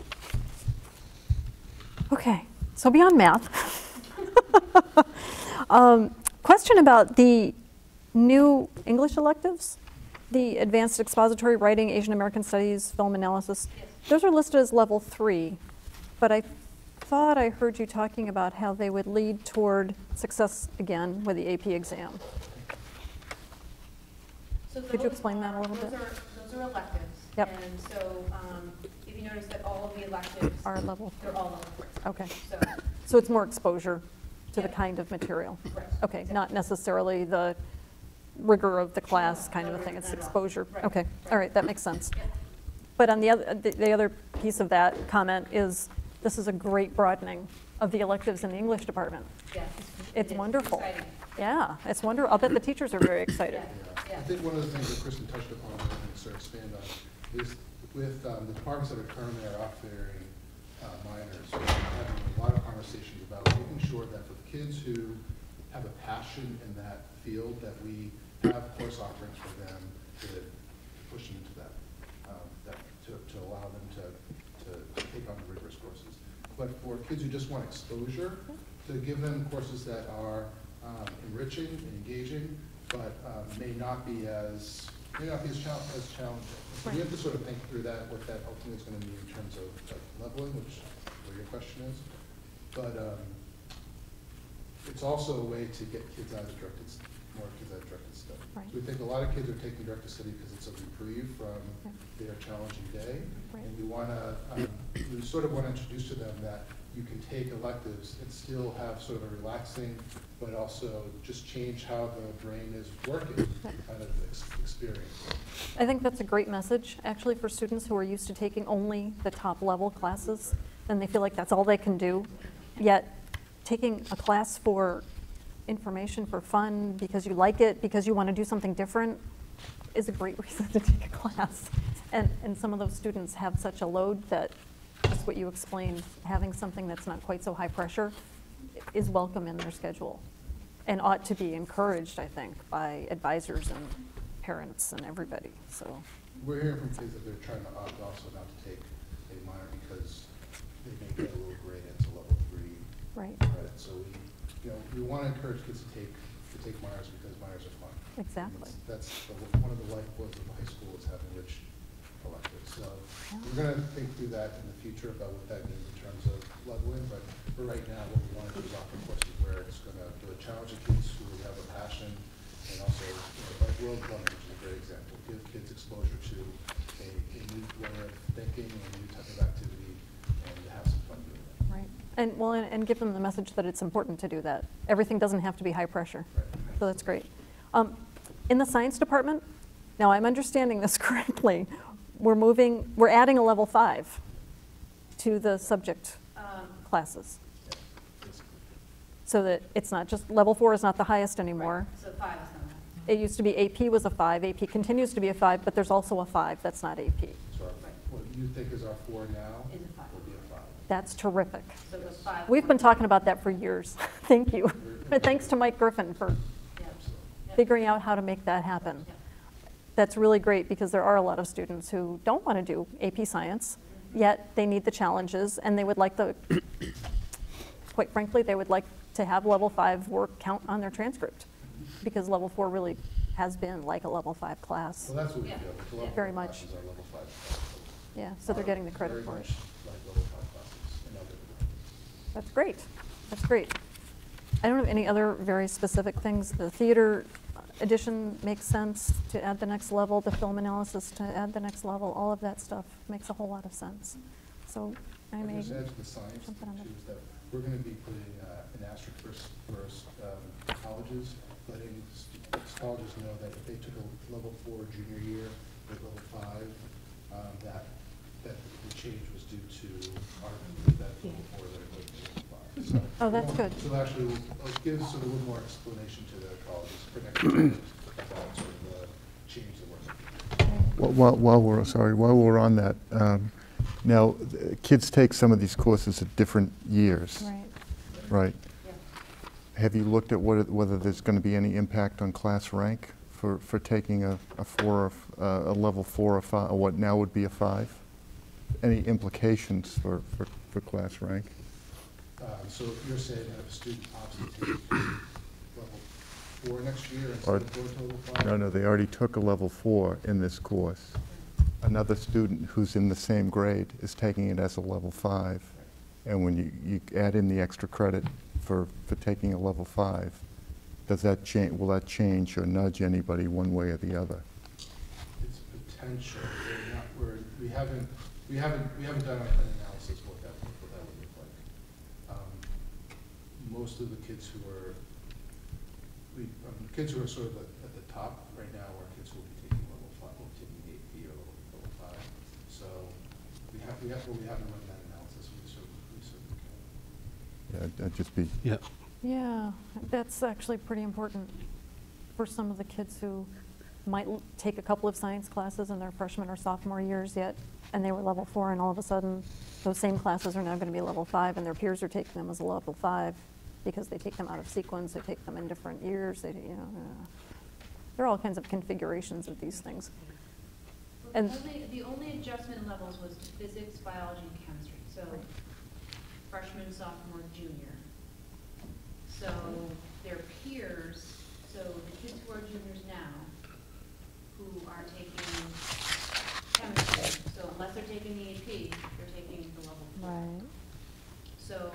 Okay, so beyond math, um, question about the new English electives, the Advanced Expository Writing, Asian American Studies, Film Analysis. Yes. Those are listed as level three, but I thought I heard you talking about how they would lead toward success again with the A P exam. So Could you those explain that a are- little those bit? Are, those are electives. Yep. And so um, if you notice that all of the electives Are level they're all level three. Okay, So, so it's more exposure to the Yeah. kind of material. right. Okay, not necessarily the rigor of the class kind of a No, thing, it's not at all. exposure. Right, Okay, right. all right, that makes sense. Yeah. But on the other, the the other piece of that comment is, this is a great broadening of the electives in the English department. Yeah. It's It is wonderful. exciting. Yeah, it's wonderful. I'll bet the teachers are very excited. Yeah. Yeah. I think one of the things that Kristen touched upon, and I'm going to sort of expand on, is with um, the departments that are currently are offering uh, minors, we're having a lot of conversations about making sure that for the kids who have a passion in that field, that we have course offerings for them to push them into that, um, that to, to allow them to, to take on the rigorous courses. But for kids who just want exposure, to give them courses that are um, enriching and engaging, but um, may not be as may not be as, chal as challenging. So we have to sort of think through that, what that ultimately is going to mean in terms of, of leveling, which where your question is. But um, it's also a way to get kids out of directed, more kids out of directed study. Right. So we think a lot of kids are taking directed study because it's a reprieve from Yeah. their challenging day. Right. And we want to, um, we sort of want to introduce to them that you can take electives and still have sort of a relaxing, but also just change how the brain is working kind of ex experience. I think that's a great message, actually, for students who are used to taking only the top level classes, and they feel like that's all they can do. Yet, taking a class for information, for fun, because you like it, because you want to do something different, is a great reason to take a class. And, and some of those students have such a load that, just what you explained, having something that's not quite so high pressure is welcome in their schedule, and ought to be encouraged, I think, by advisors and parents and everybody, so. We're hearing from kids that they're trying to opt also not to take a minor because they may get a little grade into level three Right, credit. So we, you know, we want to encourage kids to take to take minors because minors are fun. exactly. And That's the, one of the lifeblood of the high school is having rich electives. So Yeah. we're going to think through that in the future about what that means in terms of leveling. But for right now, what we want to do is offer courses where it's going to really challenge the kids who have a passion, and also, you know, like World Plumbing, which is a great example, give kids exposure to a, a new way of thinking and a new type of activity, and to have some fun doing that. Right, and well, and, and give them the message that it's important to do that. Everything doesn't have to be high pressure, Right. so that's great. Um, in the science department, now I'm understanding this correctly, we're moving, we're adding a level five to the subject Um, classes, Yeah. It's- so that it's not just, level four is not the highest anymore. right. So five is not It used to be A P was a five, A P continues to be a five, but there's also a five that's not A P. So our- what you think is our four now Is a five. will be a five. That's terrific. So it was five. We've been talking about that for years. Thank you. And thanks to Mike Griffin for Yeah. Yeah. figuring out how to make that happen. Yeah. That's really great because there are a lot of students who don't want to do A P Science, yet they need the challenges and they would like the, quite frankly, they would like to have level five work count on their transcript because level four really has been like a level five class. So that's what we Yeah. feel, the level Very five much. classes are level five classes. Yeah, so they're getting the credit Very for it. much like level five classes in other departments. That's great. That's great. I don't have any other very specific things. The theater edition makes sense to add the next level, the film analysis to add the next level, all of that stuff makes a whole lot of sense. So I I'd may, just add to the science jump thing in on too, is that we're gonna be putting uh, an asterisk for, s- for s- um, colleges, letting st- colleges know that if they took a level four junior year with level five, um, that, that the change was due to our, that level four that are going to level five. So Oh, that's we'll- good. So actually, we'll it'll give sort of a little more explanation to the colleges for next year about sort of the change that we're making. While- While, while we're, sorry, while we're on that, um, now, uh, kids take some of these courses at different years, right. right? Have you looked at what, whether there's going to be any impact on class rank for, for taking a, a four, or f- uh, a level four or five, or what now would be a five? Any implications for, for, for class rank? Um, So you're saying that if a student opts to take level four next year instead Or- of going to level five? No, no, they already took a level four in this course. Another student who's in the same grade is taking it as a level five. And when you, you add in the extra credit for, for taking a level five, does that change, will that change or nudge anybody one way or the other? It's potential, we're not, we're, we haven't, we haven't, we haven't done an analysis what that, what that would look like. Um, Most of the kids who are, we, um, kids who are sort of at, at the top right now are kids who will be taking level five, will be taking A P or level, level five. So we have, we have, well, we haven't run that analysis, we certainly, we certainly can. Yeah, that'd just be, Yeah. Yeah, that's actually pretty important for some of the kids who might l- take a couple of science classes in their freshman or sophomore years yet, and they were level four, and all of a sudden, those same classes are now going to be level five, and their peers are taking them as a level five because they take them out of sequence, they take them in different years, they, you know, uh, there are all kinds of configurations of these things. Well, And- The only, the only adjustment in levels was physics, biology, and chemistry, so freshman, sophomore, junior. So their peers, so the kids who are juniors now, who are taking chemistry, so unless they're taking the A P, they're taking the level four. Right. So,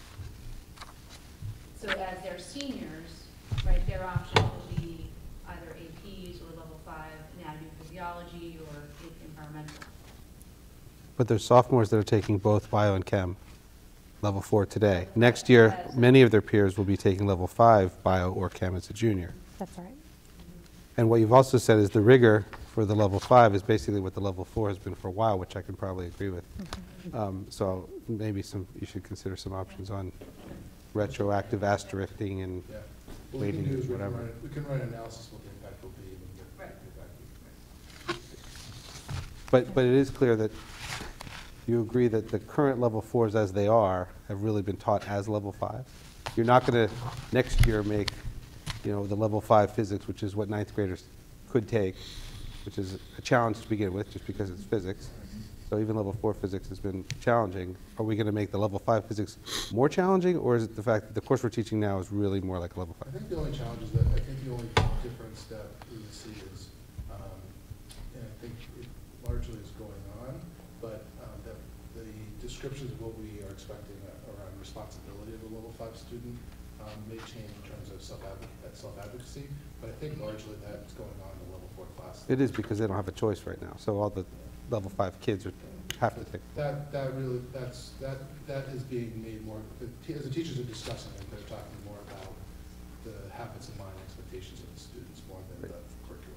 so as they're seniors, right, their option will be either A Ps or level five anatomy, physiology, or environmental. But there's sophomores that are taking both bio and chem, level four today. Next year, many of their peers will be taking level five bio or chem as a junior. That's right. And what you've also said is the rigor for the level five is basically what the level four has been for a while, which I can probably agree with. Um, So maybe some, you should consider some options on retroactive asterisking and Yeah. What we can do weighting, is we can whatever. run, we can run an analysis of what the impact will be and get, Right. get back to you. But, but it is clear that you agree that the current level fours as they are have really been taught as level five. You're not going to next year make, you know, the level five physics, which is what ninth graders could take, which is a challenge to begin with, just because it's physics. So even level four physics has been challenging. Are we going to make the level five physics more challenging, or is it the fact that the course we're teaching now is really more like a level I five? think the only challenge is that, I think the only difference that we would see is, um, and I think it largely is going on, but, um, that the descriptions of what we are expecting around responsibility of a level five student, um, may change in terms of self-advocacy, self-advocacy, but I think largely that's going on in the level four class. It is because they don't have a choice right now. So all the level five kids are, have to take. That, that really, that's, that, that is being made more, the te- as the teachers are discussing it, they're talking more about the habits and mind expectations of the students more than the curriculum.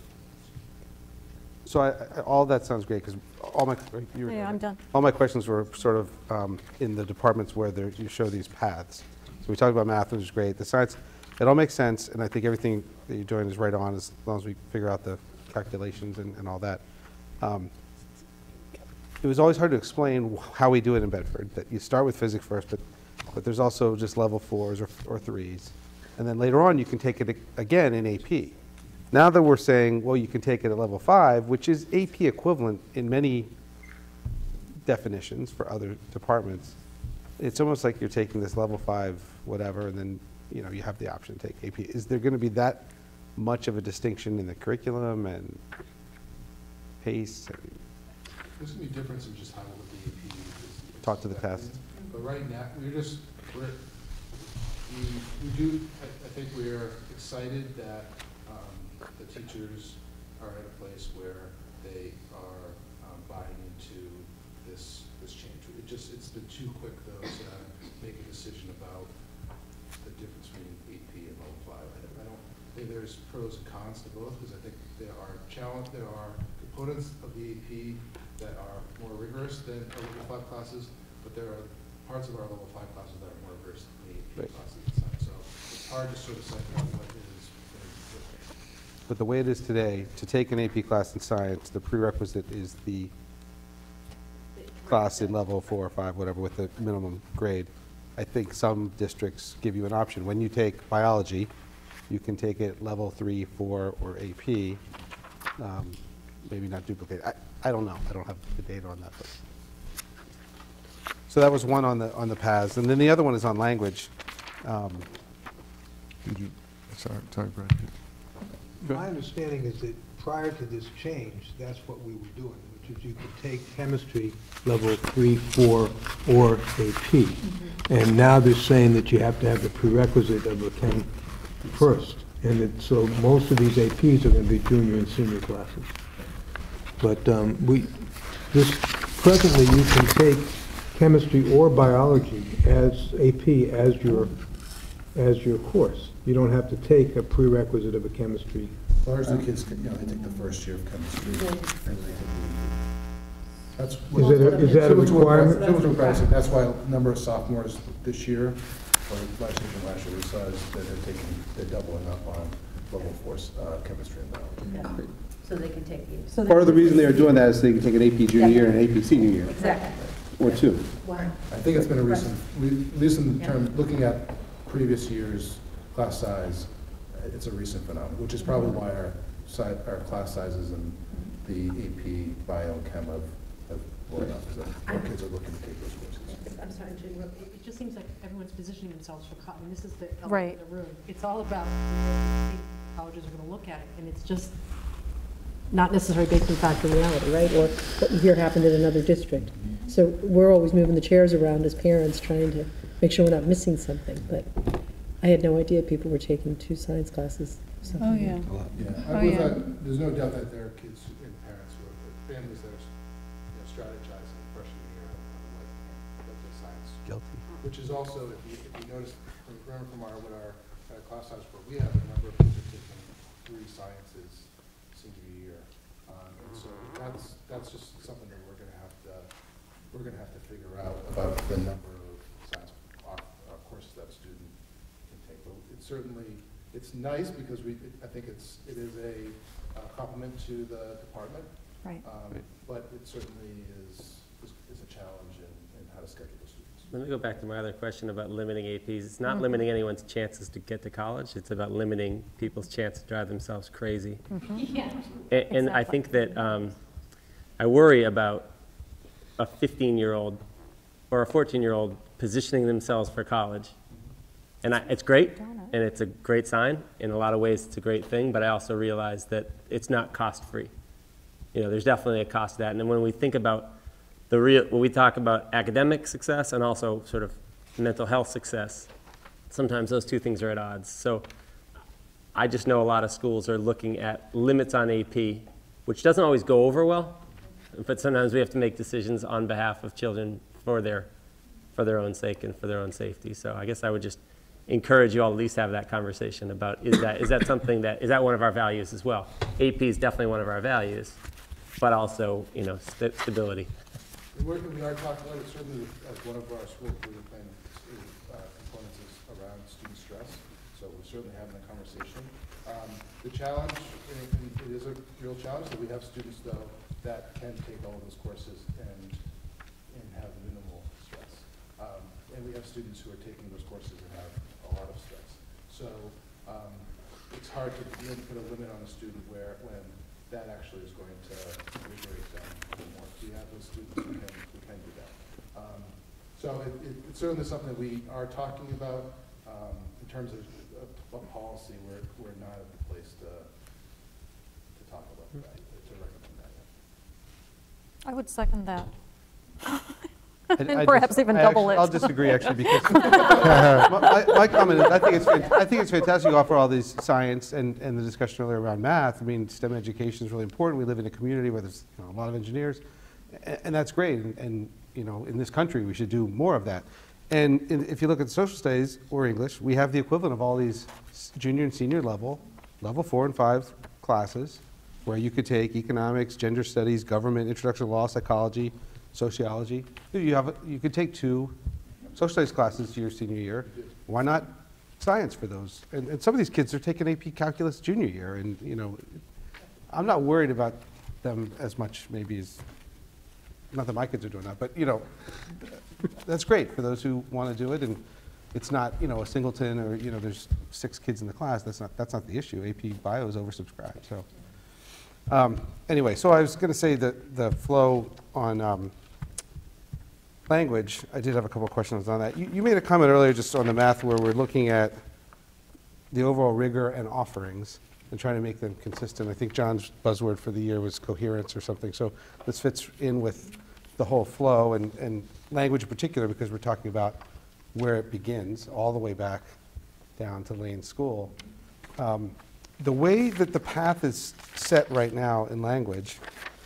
So I, I- all that sounds great, because all my, you were Yeah, I'm done. All my questions were sort of um, in the departments where there, you show these paths. So we talked about math, which is great. The science, it all makes sense, and I think everything that you're doing is right on, as long as we figure out the calculations and, and all that. Um, It was always hard to explain how we do it in Bedford, that you start with physics first, but, but there's also just level fours or, or threes. And then later on, you can take it again in A P. Now that we're saying, well, you can take it at level five, which is A P equivalent in many definitions for other departments, it's almost like you're taking this level five whatever, and then, you know, you have the option to take A P. Is there going to be that much of a distinction in the curriculum and pace. There's gonna be a difference in just how the A P is. Taught to the expected. test. But right now, we're just, we're, we, we do, I, I think we're excited that, um, the teachers are at a place where they are, um, buying into this, this change. It just, it's been too quick though to make a decision about the difference between A P and level five. I don't- I don't think there's pros and cons to both, because I think there are challenge, there are components of the A P that are more rigorous than our level five classes, but there are parts of our level five classes that are more rigorous than the A P Right. classes. So it's hard to sort of separate out what is very different. But the way it is today, to take an A P class in science, the prerequisite is the class in level four or five, whatever, with the minimum grade. I think some districts give you an option. When you take biology, you can take it level three, four, or A P, um, maybe not duplicate. I, I don't know. I don't have the data on that. But. So that was one on the, on the paths. And then the other one is on language. Um, Did you, sorry, sorry, Brad. My understanding is that prior to this change, that's what we were doing, which is you could take chemistry level three, four, or A P. And now they're saying that you have to have the prerequisite of a chem first. And it, so most of these A Ps are going to be junior and senior classes. But um, we, this, presently you can take chemistry or biology as A P as your, as your course. You don't have to take a prerequisite of a chemistry. Largely kids, you know, they take the first year of chemistry, and then they take the That's. Is that a- is that a requirement? That was required, that's why a number of sophomores this year, or last year and last year, we saw is that they're taking, they're doubling up on level four, uh, chemistry and biology. So they can take these. So Part of the reason they are doing that is they can take an A P junior year and an A P senior year, Exactly. or two. Wow. I think it's been a recent, we- at least in the term, looking at previous years' class size, uh, it's a recent phenomenon, which is probably why our side, our class sizes in the A P bio and chem have, have blown up, because more kids are looking to take those courses. I'm sorry to interrupt. It it just seems like everyone's positioning themselves for, co- I mean, this is the Right. elephant in the room. It's all about how colleges are going to look at it, and it's just not necessarily based in fact or reality, right? Or what you hear happened in another district. So we're always moving the chairs around as parents, trying to make sure we're not missing something. But I had no idea people were taking two science classes. So. Oh, yeah. Yeah, Oh, I believe yeah. that, there's no doubt that there are kids and parents who are, families that are, you know, strategizing freshman year on what, what the science. Guilty. Which is also, if you, if you notice, from- remember from our, what our uh, class size were, we have a number of kids who are taking three sciences senior year. Um, and so that's, that's just something that we're gonna have to, we're gonna have to figure out about the number of science uh, uh, courses that a student can take. But it's certainly, it's nice because we, I think it's, it is a uh, compliment to the department. Right. Um, but it certainly is, is is a challenge in, in how to schedule the students. Let me go back to my other question about limiting A Ps. It's Mm-hmm. not limiting anyone's chances to get to college. It's about limiting people's chance to drive themselves crazy. Yeah. And, and I think that um, I worry about a fifteen-year-old or a fourteen-year-old positioning themselves for college. And I, it's great, and it's a great sign. In a lot of ways, it's a great thing, but I also realize that it's not cost-free. You know, there's definitely a cost to that. And then when we think about the real, when we talk about academic success and also sort of mental health success, sometimes those two things are at odds. So I just know a lot of schools are looking at limits on A P, which doesn't always go over well, but sometimes we have to make decisions on behalf of children for their, for their own sake and for their own safety. So I guess I would just encourage you all at least have that conversation about, is that, is that something that, is that one of our values as well? A P is definitely one of our values, but also, you know, st stability. We're, we are talking about it certainly as one of our school improvement plan is, uh, components is around student stress. So we're certainly having a conversation. Um, the challenge, and it, and it is a real challenge, that we have students though that can take all of those courses and and have minimal stress. Um, and we have students who are taking those courses and have a lot of stress. So um, it's hard to lim- put a limit on a student where when that actually is going to invigorate them a little more. We have those students who can, who can do that. Um, so it, it, it's certainly something that we are talking about. Um, in terms of a, a policy, we're, we're not at the place place to, to talk about that, to recommend that. I would second that. I- And I perhaps dis- even I double actually- it. I'll disagree, actually, because my, my- my comment is, I think it's, fan- I think it's fantastic you offer all these science and, and the discussion earlier around math. I mean, STEM education is really important. We live in a community where there's, you know, a lot of engineers, a- and that's great. And, and, you know, in this country, we should do more of that. And in- if you look at social studies or English, we have the equivalent of all these s- junior and senior level, level four and five classes, where you could take economics, gender studies, government, introduction to law, psychology, sociology. You have, a- you could take two social studies classes your senior year. Why not science for those? And, and some of these kids are taking A P Calculus junior year, and, you know, I'm not worried about them as much maybe as, not that my kids are doing that, but, you know, that's great for those who want to do it, and it's not, you know, a singleton or, you know, there's six kids in the class. That's not, that's not the issue. A P Bio is oversubscribed, so. Um, anyway, so I was going to say that the flow on um, language, I did have a couple of questions on that. You, you made a comment earlier just on the math where we're looking at the overall rigor and offerings and trying to make them consistent. I think John's buzzword for the year was coherence or something. So this fits in with the whole flow and, and language in particular, because we're talking about where it begins all the way back down to Lane School. Um, the way that the path is set right now in language,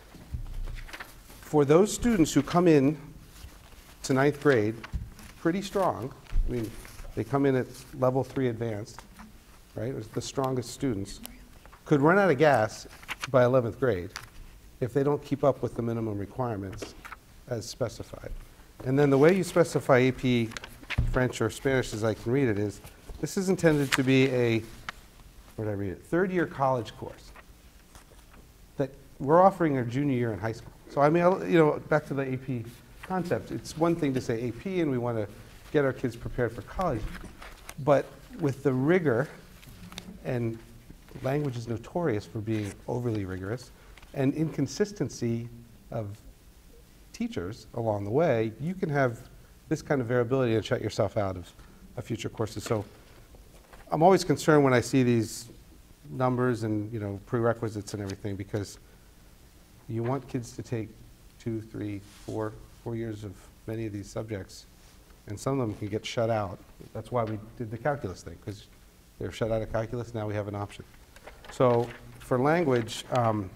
for those students who come in to ninth grade pretty strong, I mean, they come in at level three advanced, right? It's the strongest students, could run out of gas by eleventh grade if they don't keep up with the minimum requirements as specified. And then the way you specify A P French or Spanish, as I can read it, is this is intended to be a, where did I read it, third year college course that we're offering our junior year in high school. So I mean, I'll- you know, back to the A P concept, it's one thing to say A P and we want to get our kids prepared for college, but with the rigor, and language is notorious for being overly rigorous, and inconsistency of teachers along the way, you can have this kind of variability and shut yourself out of, of future courses. So I'm always concerned when I see these numbers and, you know, prerequisites and everything, because you want kids to take two, three, four, four years of many of these subjects, and some of them can get shut out. That's why we did the calculus thing, because they're shut out of calculus, now we have an option. So for language, um,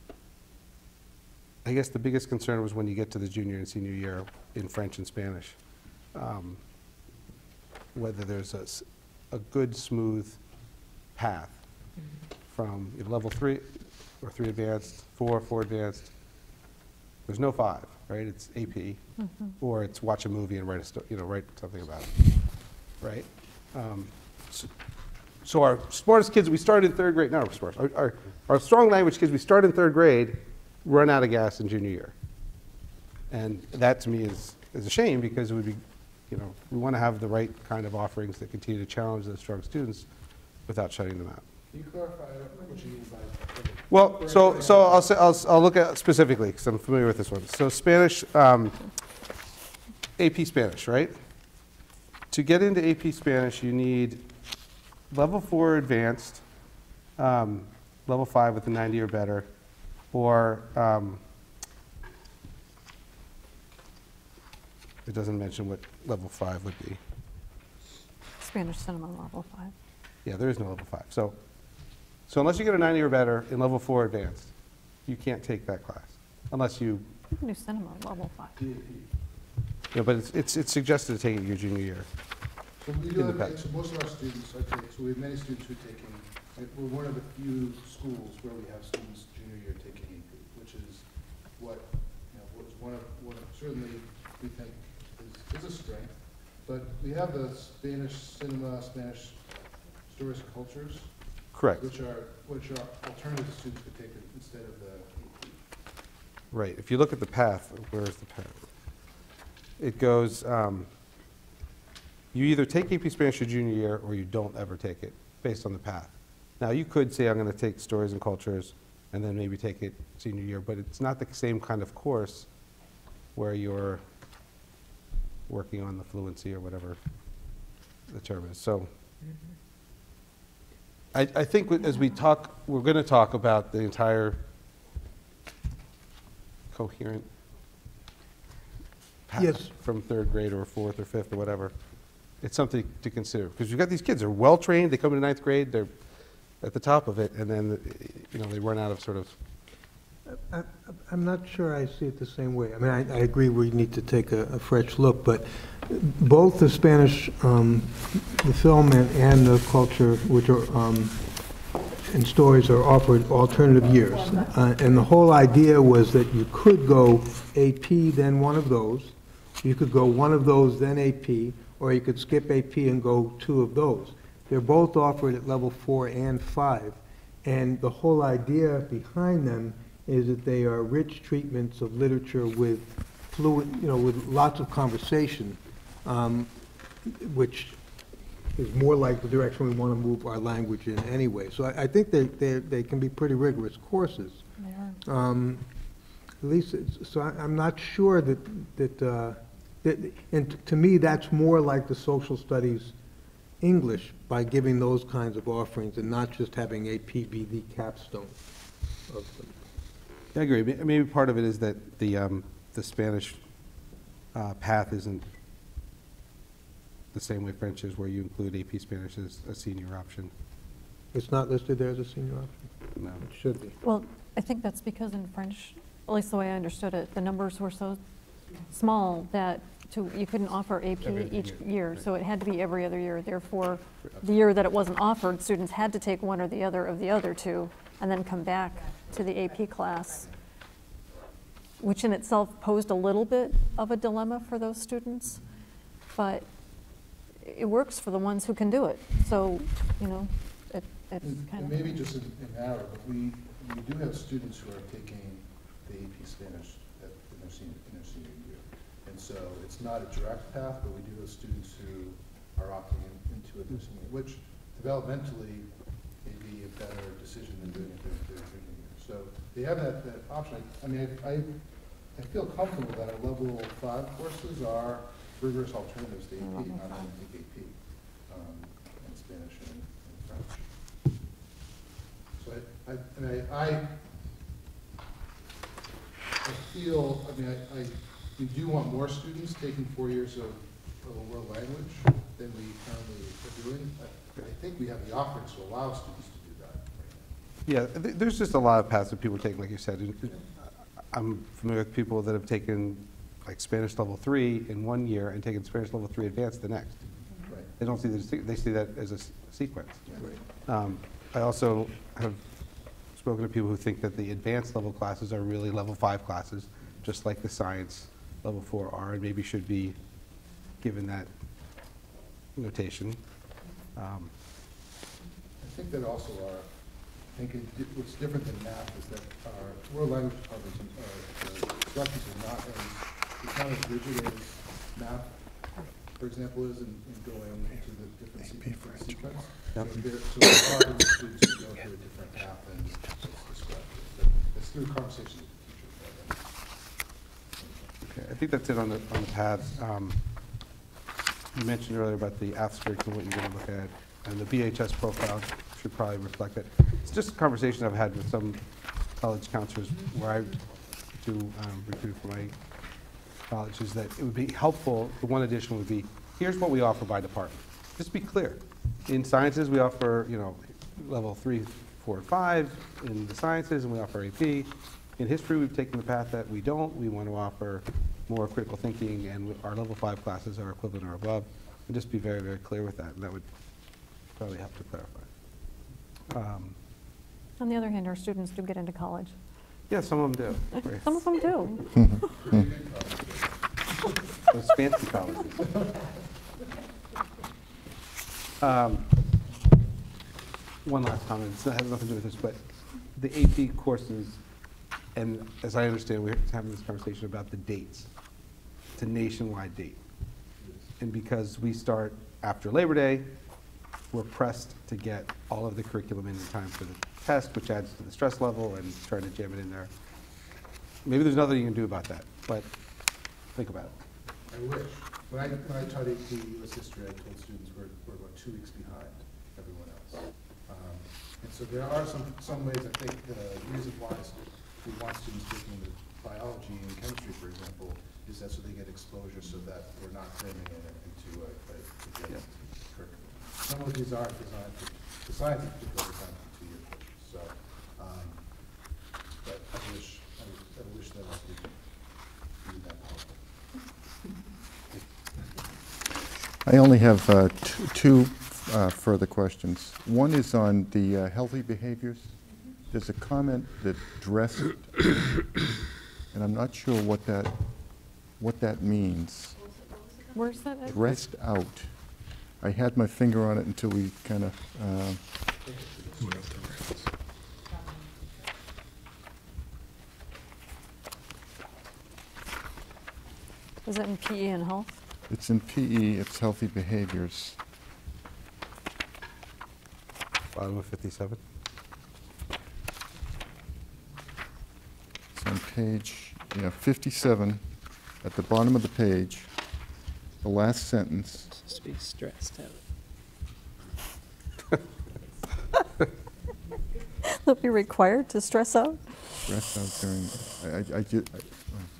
I guess the biggest concern was when you get to the junior and senior year in French and Spanish, um, whether there's a, s- a good, smooth path from you know, level three or three advanced, four, four advanced. There's no five, right? It's A P, or it's watch a movie and write a sto- you know write something about it, right? Um, so, so our smartest kids, we start in third grade. Not our smartest. Our, our, our strong language kids, we start in third grade, run out of gas in junior year, and that to me is is a shame, because it would be, you know, we want to have the right kind of offerings that continue to challenge those strong students without shutting them out. Can you clarify what you mean by? Well, so, so I'll, say, I'll, I'll look at specifically, because I'm familiar with this one. So Spanish, um, A P Spanish, right? To get into A P Spanish, you need level four advanced, um, level five with a ninety or better, or um, it doesn't mention what level five would be. Spanish cinema level five. Yeah, there is no level five. So, so unless you get a ninety or better in level four advanced, you can't take that class unless you. You can do cinema level five. Yeah, but it's, it's, it's suggested to take it your junior year. So we do in the have, past. so most of our students are taking, so we have many students who are taking, like, we're one of the few schools where we have students junior year taking A P, which is what, you know, was one of, one of, certainly we think is, is a strength. But we have the Spanish cinema, Spanish stories and cultures. Correct. Which are, which are alternative students could take it instead of the A P. Right. If you look at the path, where is the path? It goes, um, you either take A P Spanish your junior year or you don't ever take it, based on the path. Now, you could say, I'm going to take stories and cultures and then maybe take it senior year, but it's not the same kind of course where you're working on the fluency or whatever the term is. So I, I think as we talk, we're going to talk about the entire coherent path Yes. from third grade or fourth or fifth or whatever. It's something to consider, because you've got these kids, they're well-trained, they come into ninth grade, they're at the top of it, and then, you know, they run out of sort of, I- I'm not sure I see it the same way. I mean, I, I agree we need to take a, a fresh look, but both the Spanish, um, the film and, and the culture, which are, um, and stories are offered alternative years. Uh, and the whole idea was that you could go A P, then one of those. You could go one of those, then A P, or you could skip A P and go two of those. They're both offered at level four and five. And the whole idea behind them is that they are rich treatments of literature with fluid, you know, with lots of conversation, um, which is more like the direction we want to move our language in anyway. So I, I think they, they, they can be pretty rigorous courses. They are. Um, At least, it's- so I- I'm not sure that, that, uh, that, and t- to me, that's more like the social studies English by giving those kinds of offerings and not just having A P be the capstone of them. I agree. May- Maybe part of it is that the, um, the Spanish uh, path isn't the same way French is, where you include A P Spanish as a senior option. It's not listed there as a senior option? No. It should be. Well, I think that's because in French, at least the way I understood it, the numbers were so small that to, you couldn't offer A P Every each year, year, right. so it had to be every other year. Therefore, the year that it wasn't offered, students had to take one or the other of the other two, and then come back to the A P class, which in itself posed a little bit of a dilemma for those students, but it works for the ones who can do it. So, you know, it, it's And kind and of. maybe just in in our, but we, we do have students who are taking the A P Spanish at- in their senior, in their senior year. And so it's not a direct path, but we do have students who are opting in- into it this senior, which developmentally may be a better decision than doing it their, their junior year. So they have that, that option. I I mean, I, I, I feel comfortable that our level five courses are rigorous alternatives to A P, Level not five. only A P, um, in Spanish and and French. So I, I, I mean, I, I I feel, I mean, I, I, we do want more students taking four years of, of a world language than we currently are doing. I, I think we have the offerings to allow students to do that right Yeah, th- there's just a lot of paths that people take, like you said. And I'm familiar with people that have taken like Spanish level three in one year and taken Spanish level three advanced the next. now. Right. They don't see the, distinct- they see that as a s- sequence. Right. Um, I also have spoken to people who think that the advanced level classes are really level five classes, just like the science level four are, and maybe should be given that notation. Um, I think that also our, I think it di- what's different than math is that our world language departments, uh, the instructions are not as, it's not as rigid as math, for example, is in, in going into the different se- different sequence. So Yep. there- so it's hard for the students to go through a different path than it's described. But it's through conversations with the teachers. Okay, I think that's it on the, on the paths. Um, You mentioned earlier about the asterisks and what you're going to look at, and the B H S profile should probably reflect it. It's just a conversation I've had with some college counselors where I do um, recruit for my college, is that it would be helpful, the one addition would be, here's what we offer by department. Just be clear. In sciences, we offer, you know, level three, four, and five in the sciences, and we offer A P. In history, we've taken the path that we don't. We want to offer more critical thinking, and our level five classes are equivalent or above. And just be very, very clear with that, and that would probably have to clarify. Um, On the other hand, our students do get into college. Yeah, some of them do. Right. Some of them do. Those fancy colleges. Um, One last comment, it has nothing to do with this, but the A P courses, and as I understand, we're having this conversation about the dates. It's a nationwide date. And because we start after Labor Day, we're pressed to get all of the curriculum in in time for the test, which adds to the stress level and trying to jam it in there. Maybe there's nothing you can do about that, but think about it. I wish. When I, when I taught A P U S history, I told students we're, we're about two weeks behind everyone else. Um, And so there are some, some ways, I think, the reason why we want students taking the biology and chemistry, for example, is that so they get exposure so that we're not cramming it into a, a advanced curriculum. Some of these are designed for, the science is designed for two-year courses, so, um, but I wish, I, I wish that I could be that powerful. I only have uh, t- two uh, further questions. One is on the uh, healthy behaviors. There's a comment that dressed, and I'm not sure what that, what that means. Where's that at? Dressed out. I had my finger on it until we kind of, uh, Is that in P E and health? it's in P E, it's healthy behaviors. Bottom of fifty-seven. It's on page, yeah, fifty-seven, at the bottom of the page, the last sentence. Just be stressed out. They'll be required to stress out? Stress out during, I, I, I ju- I-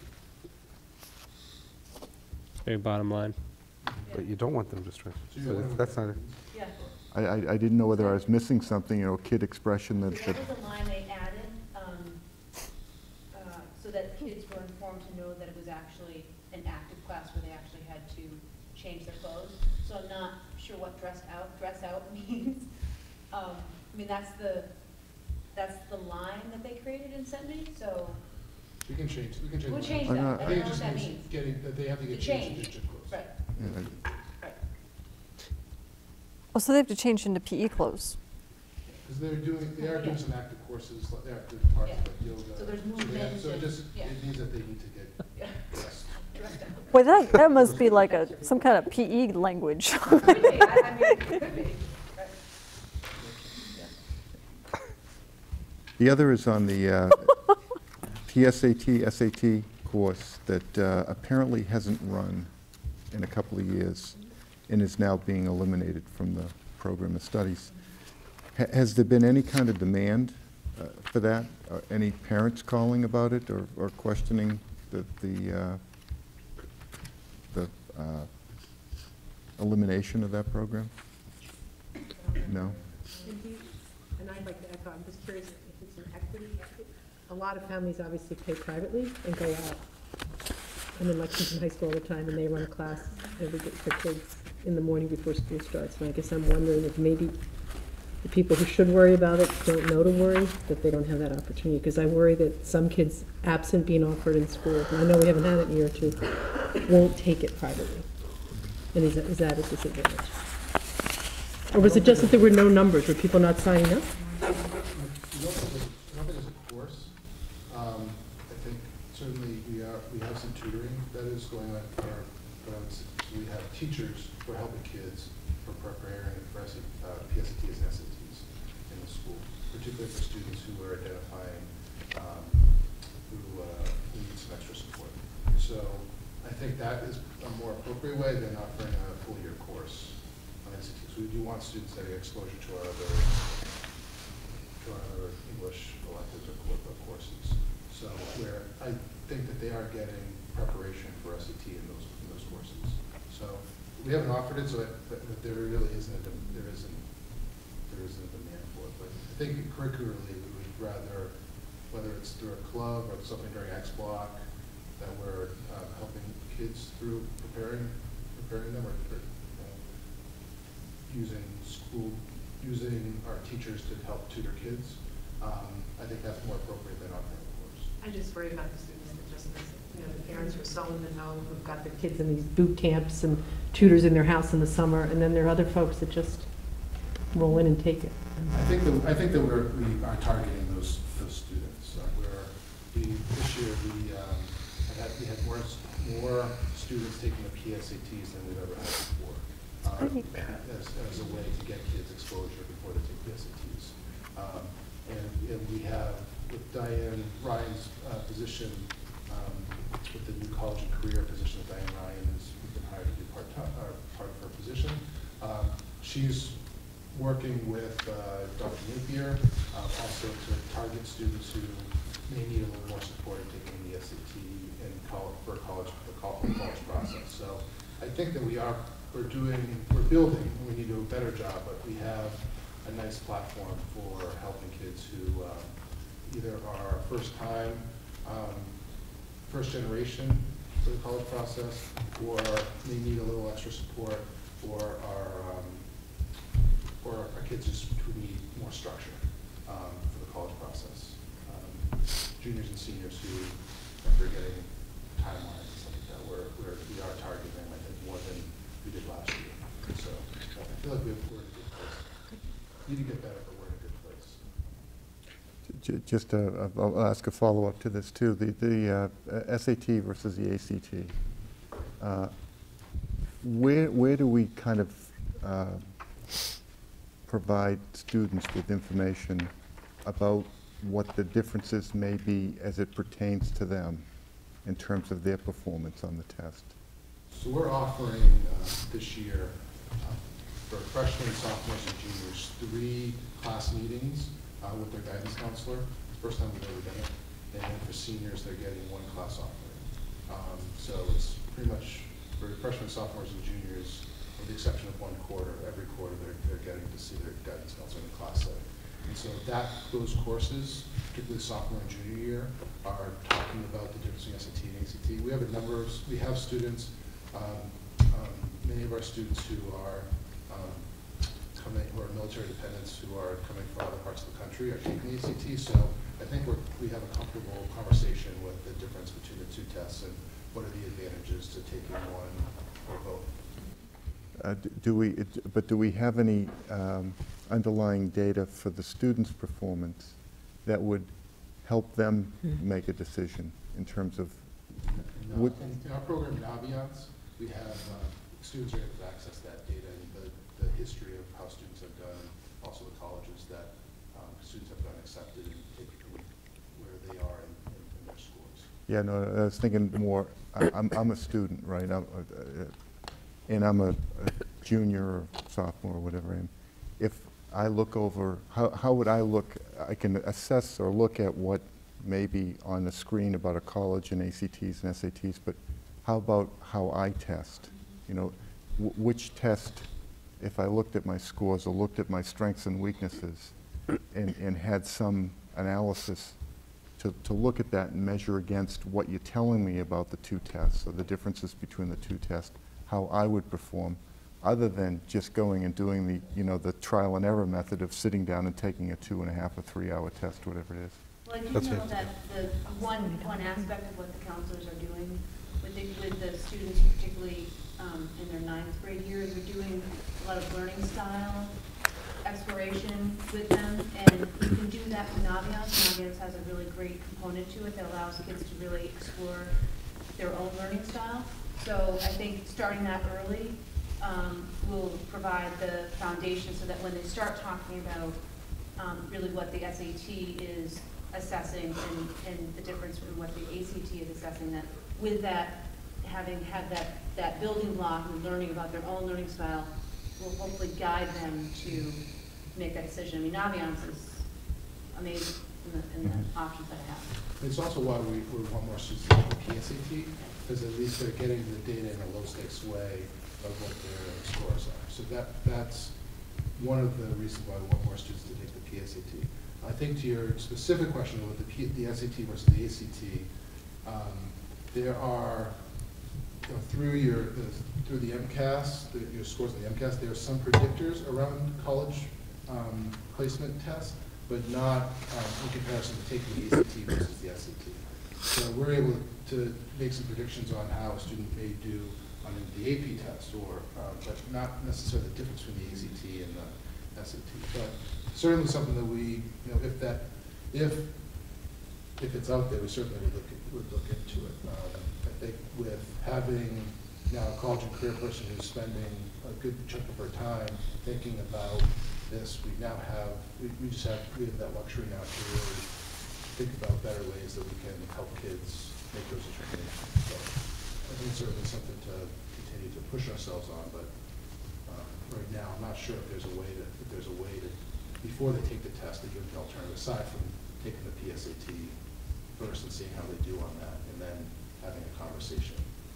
Very bottom line. But you don't want them to stress. So So you're that's- that's not, it. Yeah. I, I, I didn't know whether I was missing something, you know, kid expression that, That that, was a line they added, um, uh, so that kids were informed to know that it was actually an active class where they actually had to change their clothes. So I'm not sure what dressed out, dress out means. Um, I mean, that's the, that's the line that they created and sent me, so We can change, we can change. we'll the change I'm that. not- I I don't think know it what just that means means. getting, that they have to The get changed to change. district clothes. Right, yeah, right. Oh, so they have to change into P E clothes? Because they're doing, they are doing some active courses, like, they're active parts Yeah. like yoga. So there's they have- movement So it and- just, yeah. it means that they need to get Yeah. dressed. Dressed out. Well, that, that must be like a, some kind of P E language. Could be, I, I mean, it could be, right. The other is on the uh, P S A T, S A T course that uh, apparently hasn't run in a couple of years and is now being eliminated from the program of studies. Ha- Has there been any kind of demand uh, for that? Or any parents calling about it or or questioning the, the, uh, the uh, elimination of that program? No? And do you- and I'd like to echo, I'm just curious if it's an equity. A lot of families obviously pay privately and go out. I'm in Lexington High School all the time, and they run a class every day for kids in the morning before school starts. And I guess I'm wondering if maybe the people who should worry about it don't know to worry, that they don't have that opportunity. Because I worry that some kids, absent being offered in school, and I know we haven't had it in a year or two, won't take it privately. And is that, is that a disadvantage? Or was it just that there were no numbers? Were people not signing up? I don't think it's, I don't think it's a course. Um, I think certainly we are, we have some tutoring that is going on, or, um, we have teachers who are helping kids for preparing for S A T, uh, P S A Ts and S A Ts in the school, particularly for students who are identifying, um, who, uh, who need some extra support. So I think that is a more appropriate way than offering a full year course on S A Ts. We do want students that get exposure to our other to our other English electives or co- or courses. So where I think that they are getting preparation for S A T in those, in those courses. So we haven't offered it, so that, that that there really isn't a, dem- there isn't, there isn't a demand for it. But I think curricularly, we would rather, whether it's through a club or something during X Block, that we're uh, helping kids through preparing, preparing them or, or uh, using school, using our teachers to help tutor kids. Um, I think that's more appropriate than offering a course. I just worry about the students that just, you know, the parents who are so in the know, who've got their kids in these boot camps and tutors in their house in the summer, and then there are other folks that just roll in and take it. I think that, I think that we're, we are targeting those, those students. Uh, We're, we, this year, we, um, had, we had more, s- more students taking the P S A Ts than we've ever had before. uh, As, as a way to get kids exposure before they take the S A Ts. Um, And, and we have, with Diane Ryan's uh, position, um, with the new college and career position that Diane Ryan is, we've been hired to do part-time, uh, part of her position. Um, She's working with uh, Doctor Napier, um, also to target students who may need a little more support in taking the S A T and college, for college, for col- the college process. So I think that we are, we're doing, we're building, and we need to do a better job, but we have a nice platform for helping kids who um, either are first time, um, first generation for the college process, or may need a little extra support, or are, um, or are kids just who need more structure um, for the college process. Um, juniors and seniors who are forgetting timelines and stuff like that, where, where we are targeting them, I think, more than we did last year. So I feel like we're, we're in a good place. We need to get better, but we're in a good place. J- Just, uh, I'll ask a follow-up to this too. The, the uh, S A T versus the A C T. Uh, where, where do we kind of uh, provide students with information about what the differences may be as it pertains to them in terms of their performance on the test? So we're offering uh, this year uh, for freshmen, sophomores, and juniors three class meetings uh, with their guidance counselor. It's the first time we've ever done it. And then for seniors, they're getting one class offering. Um, so it's pretty much for freshmen, sophomores, and juniors, with the exception of one quarter, every quarter they're, they're getting to see their guidance counselor in the class setting. And so that, those courses, particularly sophomore and junior year, are talking about the difference between S A T and A C T. We have a number of, we have students, um, um, many of our students who are um, coming, who are military dependents, who are coming from other parts of the country, are taking A C T. So I think we're, we have a comfortable conversation with the difference between the two tests and what are the advantages to taking one or both. Uh, d- do we, it, but do we have any um, underlying data for the students' performance that would help them make a decision in terms of? In, Would, in, in our program, Naviance, we have uh, students are able to access that data and the, the history of how students have done, also the colleges that um, students have been accepted and taken where they are in, in, in their scores. yeah, no, I was thinking more, I, I'm, I'm a student, right? I'm, uh, uh, and I'm a, a junior or sophomore or whatever I am. If I look over, how, how would I look, I can assess or look at what may be on the screen about a college and A C Ts and S A Ts, but how about how I test? You know, w which test, if I looked at my scores or looked at my strengths and weaknesses and, and had some analysis to, to look at that and measure against what you're telling me about the two tests or the differences between the two tests, how I would perform, other than just going and doing the, you know, the trial and error method of sitting down and taking a two and a half or three hour test, whatever it is. Well, I do That's know it. that the one, one aspect of what the counselors are doing with the, with the students, particularly um, in their ninth grade years, are doing a lot of learning style exploration with them, and you can do that with Naviance. Naviance has a really great component to it that allows kids to really explore their own learning style. So I think starting that early um, will provide the foundation so that when they start talking about um, really what the S A T is assessing and, and the difference in what the A C T is assessing, that with that, having had that, that building block and learning about their own learning style will hopefully guide them to make that decision. I mean, Naviance is amazing in the, in the options that I have. It's also why we, we want more students to take the P S A T, because at least they're getting the data in a low-stakes way of what their scores are. So that, that's one of the reasons why we want more students to take the P S A T. I think to your specific question with the, P, the S A T versus the A C T, um, there are, you know, through your uh, through the MCAS, the, your scores in the MCAS, there are some predictors around college um, placement tests, but not um, in comparison to taking the A C T versus the S A T. So we're able to make some predictions on how a student may do on the A P test, or uh, but not necessarily the difference between the A C T and the S A T. But certainly something that we, you know, if that, if if it's out there, we certainly would look would look into it. Um, I think with having now a college and career person who's spending a good chunk of her time thinking about this, we now have we, we just have we have that luxury now to really think about better ways that we can help kids make those determinations. So I think it's certainly something to continue to push ourselves on, but um, right now. I'm not sure if there's a way to, if there's a way to, before they take the test, to give them the alternative, aside from taking the P S A T first and seeing how they do on that, and then having a conversation.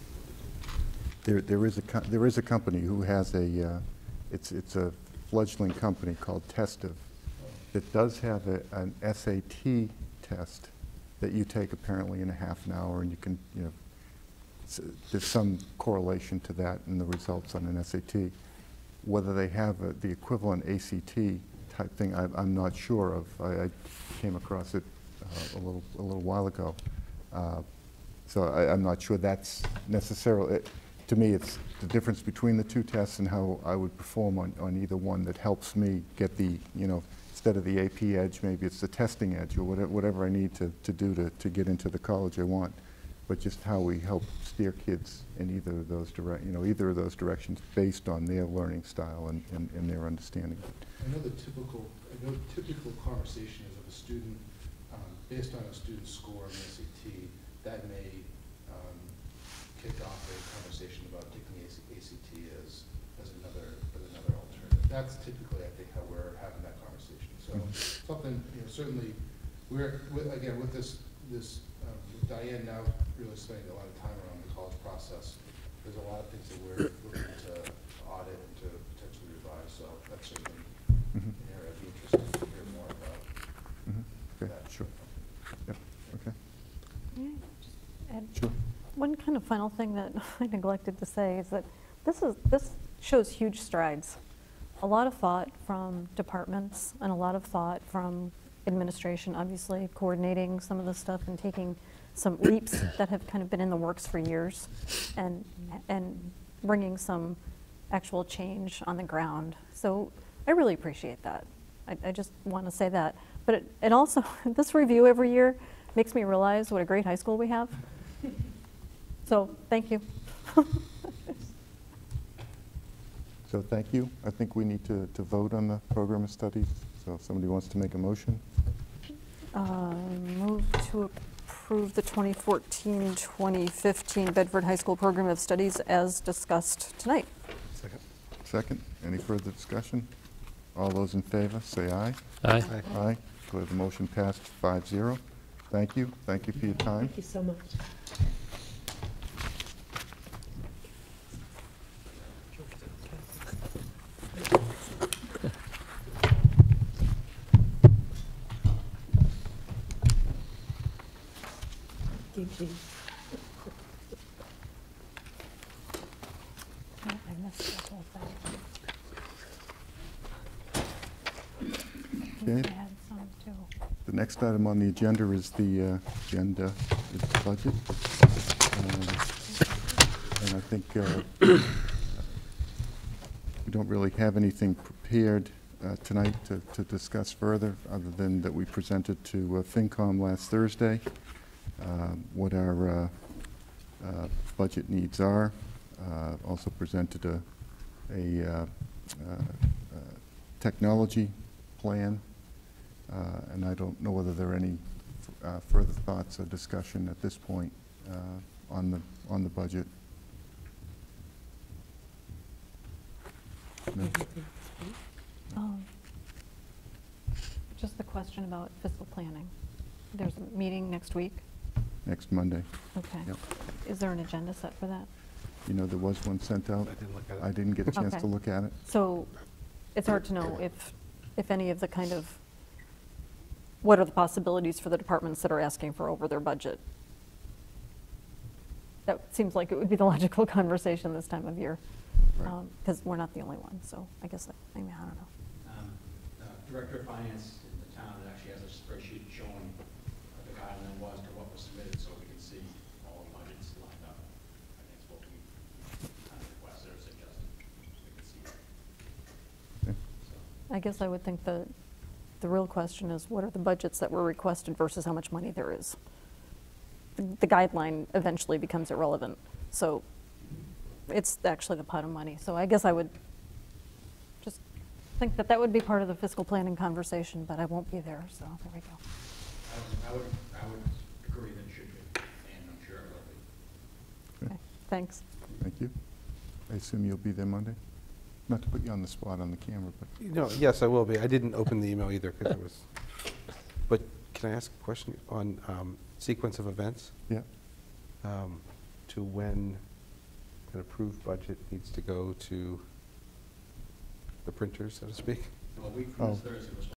There, there is a, co- there is a company who has a, uh, it's, it's a fledgling company called Testive that does have a, an S A T test that you take apparently in a half an hour, and you can, you know, s- there's some correlation to that in the results on an S A T. Whether they have a, the equivalent A C T type thing, I, I'm not sure of. I, I came across it uh, a little, a little while ago. Uh, so I, I'm not sure that's necessarily, it, to me, it's the difference between the two tests and how I would perform on, on either one that helps me get the, you know, instead of the A P edge, maybe it's the testing edge, or whatever, whatever I need to, to do to, to get into the college I want. But just how we help steer kids in either of those direct, you know, either of those directions based on their learning style and, and, and their understanding. I know the typical, I know the typical conversation is of a student, um, based on a student's score on the S A T, that may um, kick off a conversation about taking the A C T as, as another, as another alternative. That's typically, I think, how we're having that conversation. So Mm-hmm. something, you know, certainly, we're, with, again, with this, this, um, with Diane now really spending a lot of time around the college process, there's a lot of things that we're looking to audit and to potentially revise, so that's certainly Mhm. an area I'd be interested to hear more about. Mhm. Okay, that. sure. Yep, okay, Yeah, just add sure. one kind of final thing that I neglected to say is that this is, this shows huge strides. A lot of thought from departments and a lot of thought from administration, obviously coordinating some of the stuff and taking some leaps that have kind of been in the works for years and, and bringing some actual change on the ground. So I really appreciate that. I, I just want to say that. But it, it also, this review every year makes me realize what a great high school we have. So thank you. So thank you. I think we need to, to vote on the program of studies. So if somebody wants to make a motion. Uh, Move to approve the twenty fourteen twenty fifteen Bedford High School Program of Studies as discussed tonight. Second. Second, any further discussion? All those in favor, say aye. Aye. Aye. Aye. Declare the motion passed five zero. Thank you. Thank you for your time. Thank you so much. Game change. I missed the whole thing. Okay. I had some too. The next item on the agenda is the uh, agenda is the budget. Um, And I think uh, we don't really have anything prepared uh, tonight to, to discuss further, other than that we presented to uh, FinCom last Thursday uh, what our uh, uh, budget needs are. Uh, Also presented a, a uh, uh, uh, technology plan. Uh, And I don't know whether there are any uh, further thoughts or discussion at this point uh, on the, on the budget. No? Um, Just the question about fiscal planning. There's a meeting next week. Next Monday. Okay. Yep. Is there an agenda set for that? You know, there was one sent out. I didn't look at it. I didn't get a chance Okay. to look at it. So it's hard to know if, if any of the kind of, what are the possibilities for the departments that are asking for over their budget? That seems like it would be the logical conversation this time of year, Right. because we're not the only one, so I guess, I mean, I don't know. Um, uh, Director of Finance in the town that actually has a spreadsheet showing what the guideline was to what was submitted, so we can see all the budgets lined up. I think it's what we kind of requested or suggested, we can see that. Okay. So, I guess I would think the, the real question is, what are the budgets that were requested versus how much money there is? The the guideline eventually becomes irrelevant, so it's actually the pot of money. So I guess I would just think that that would be part of the fiscal planning conversation, but I won't be there, so there we go. I would, I would, I would agree that it should be, and I'm sure it will be. Okay, thanks. Thank you. I assume you'll be there Monday? Not to put you on the spot on the camera, but No, yes, I will be. I didn't open the email either because it was, but can I ask a question on um, sequence of events? yeah. Um, To when an approved budget needs to go to the printers, so to speak? Well, a week from this Oh. Thursday, we're supposed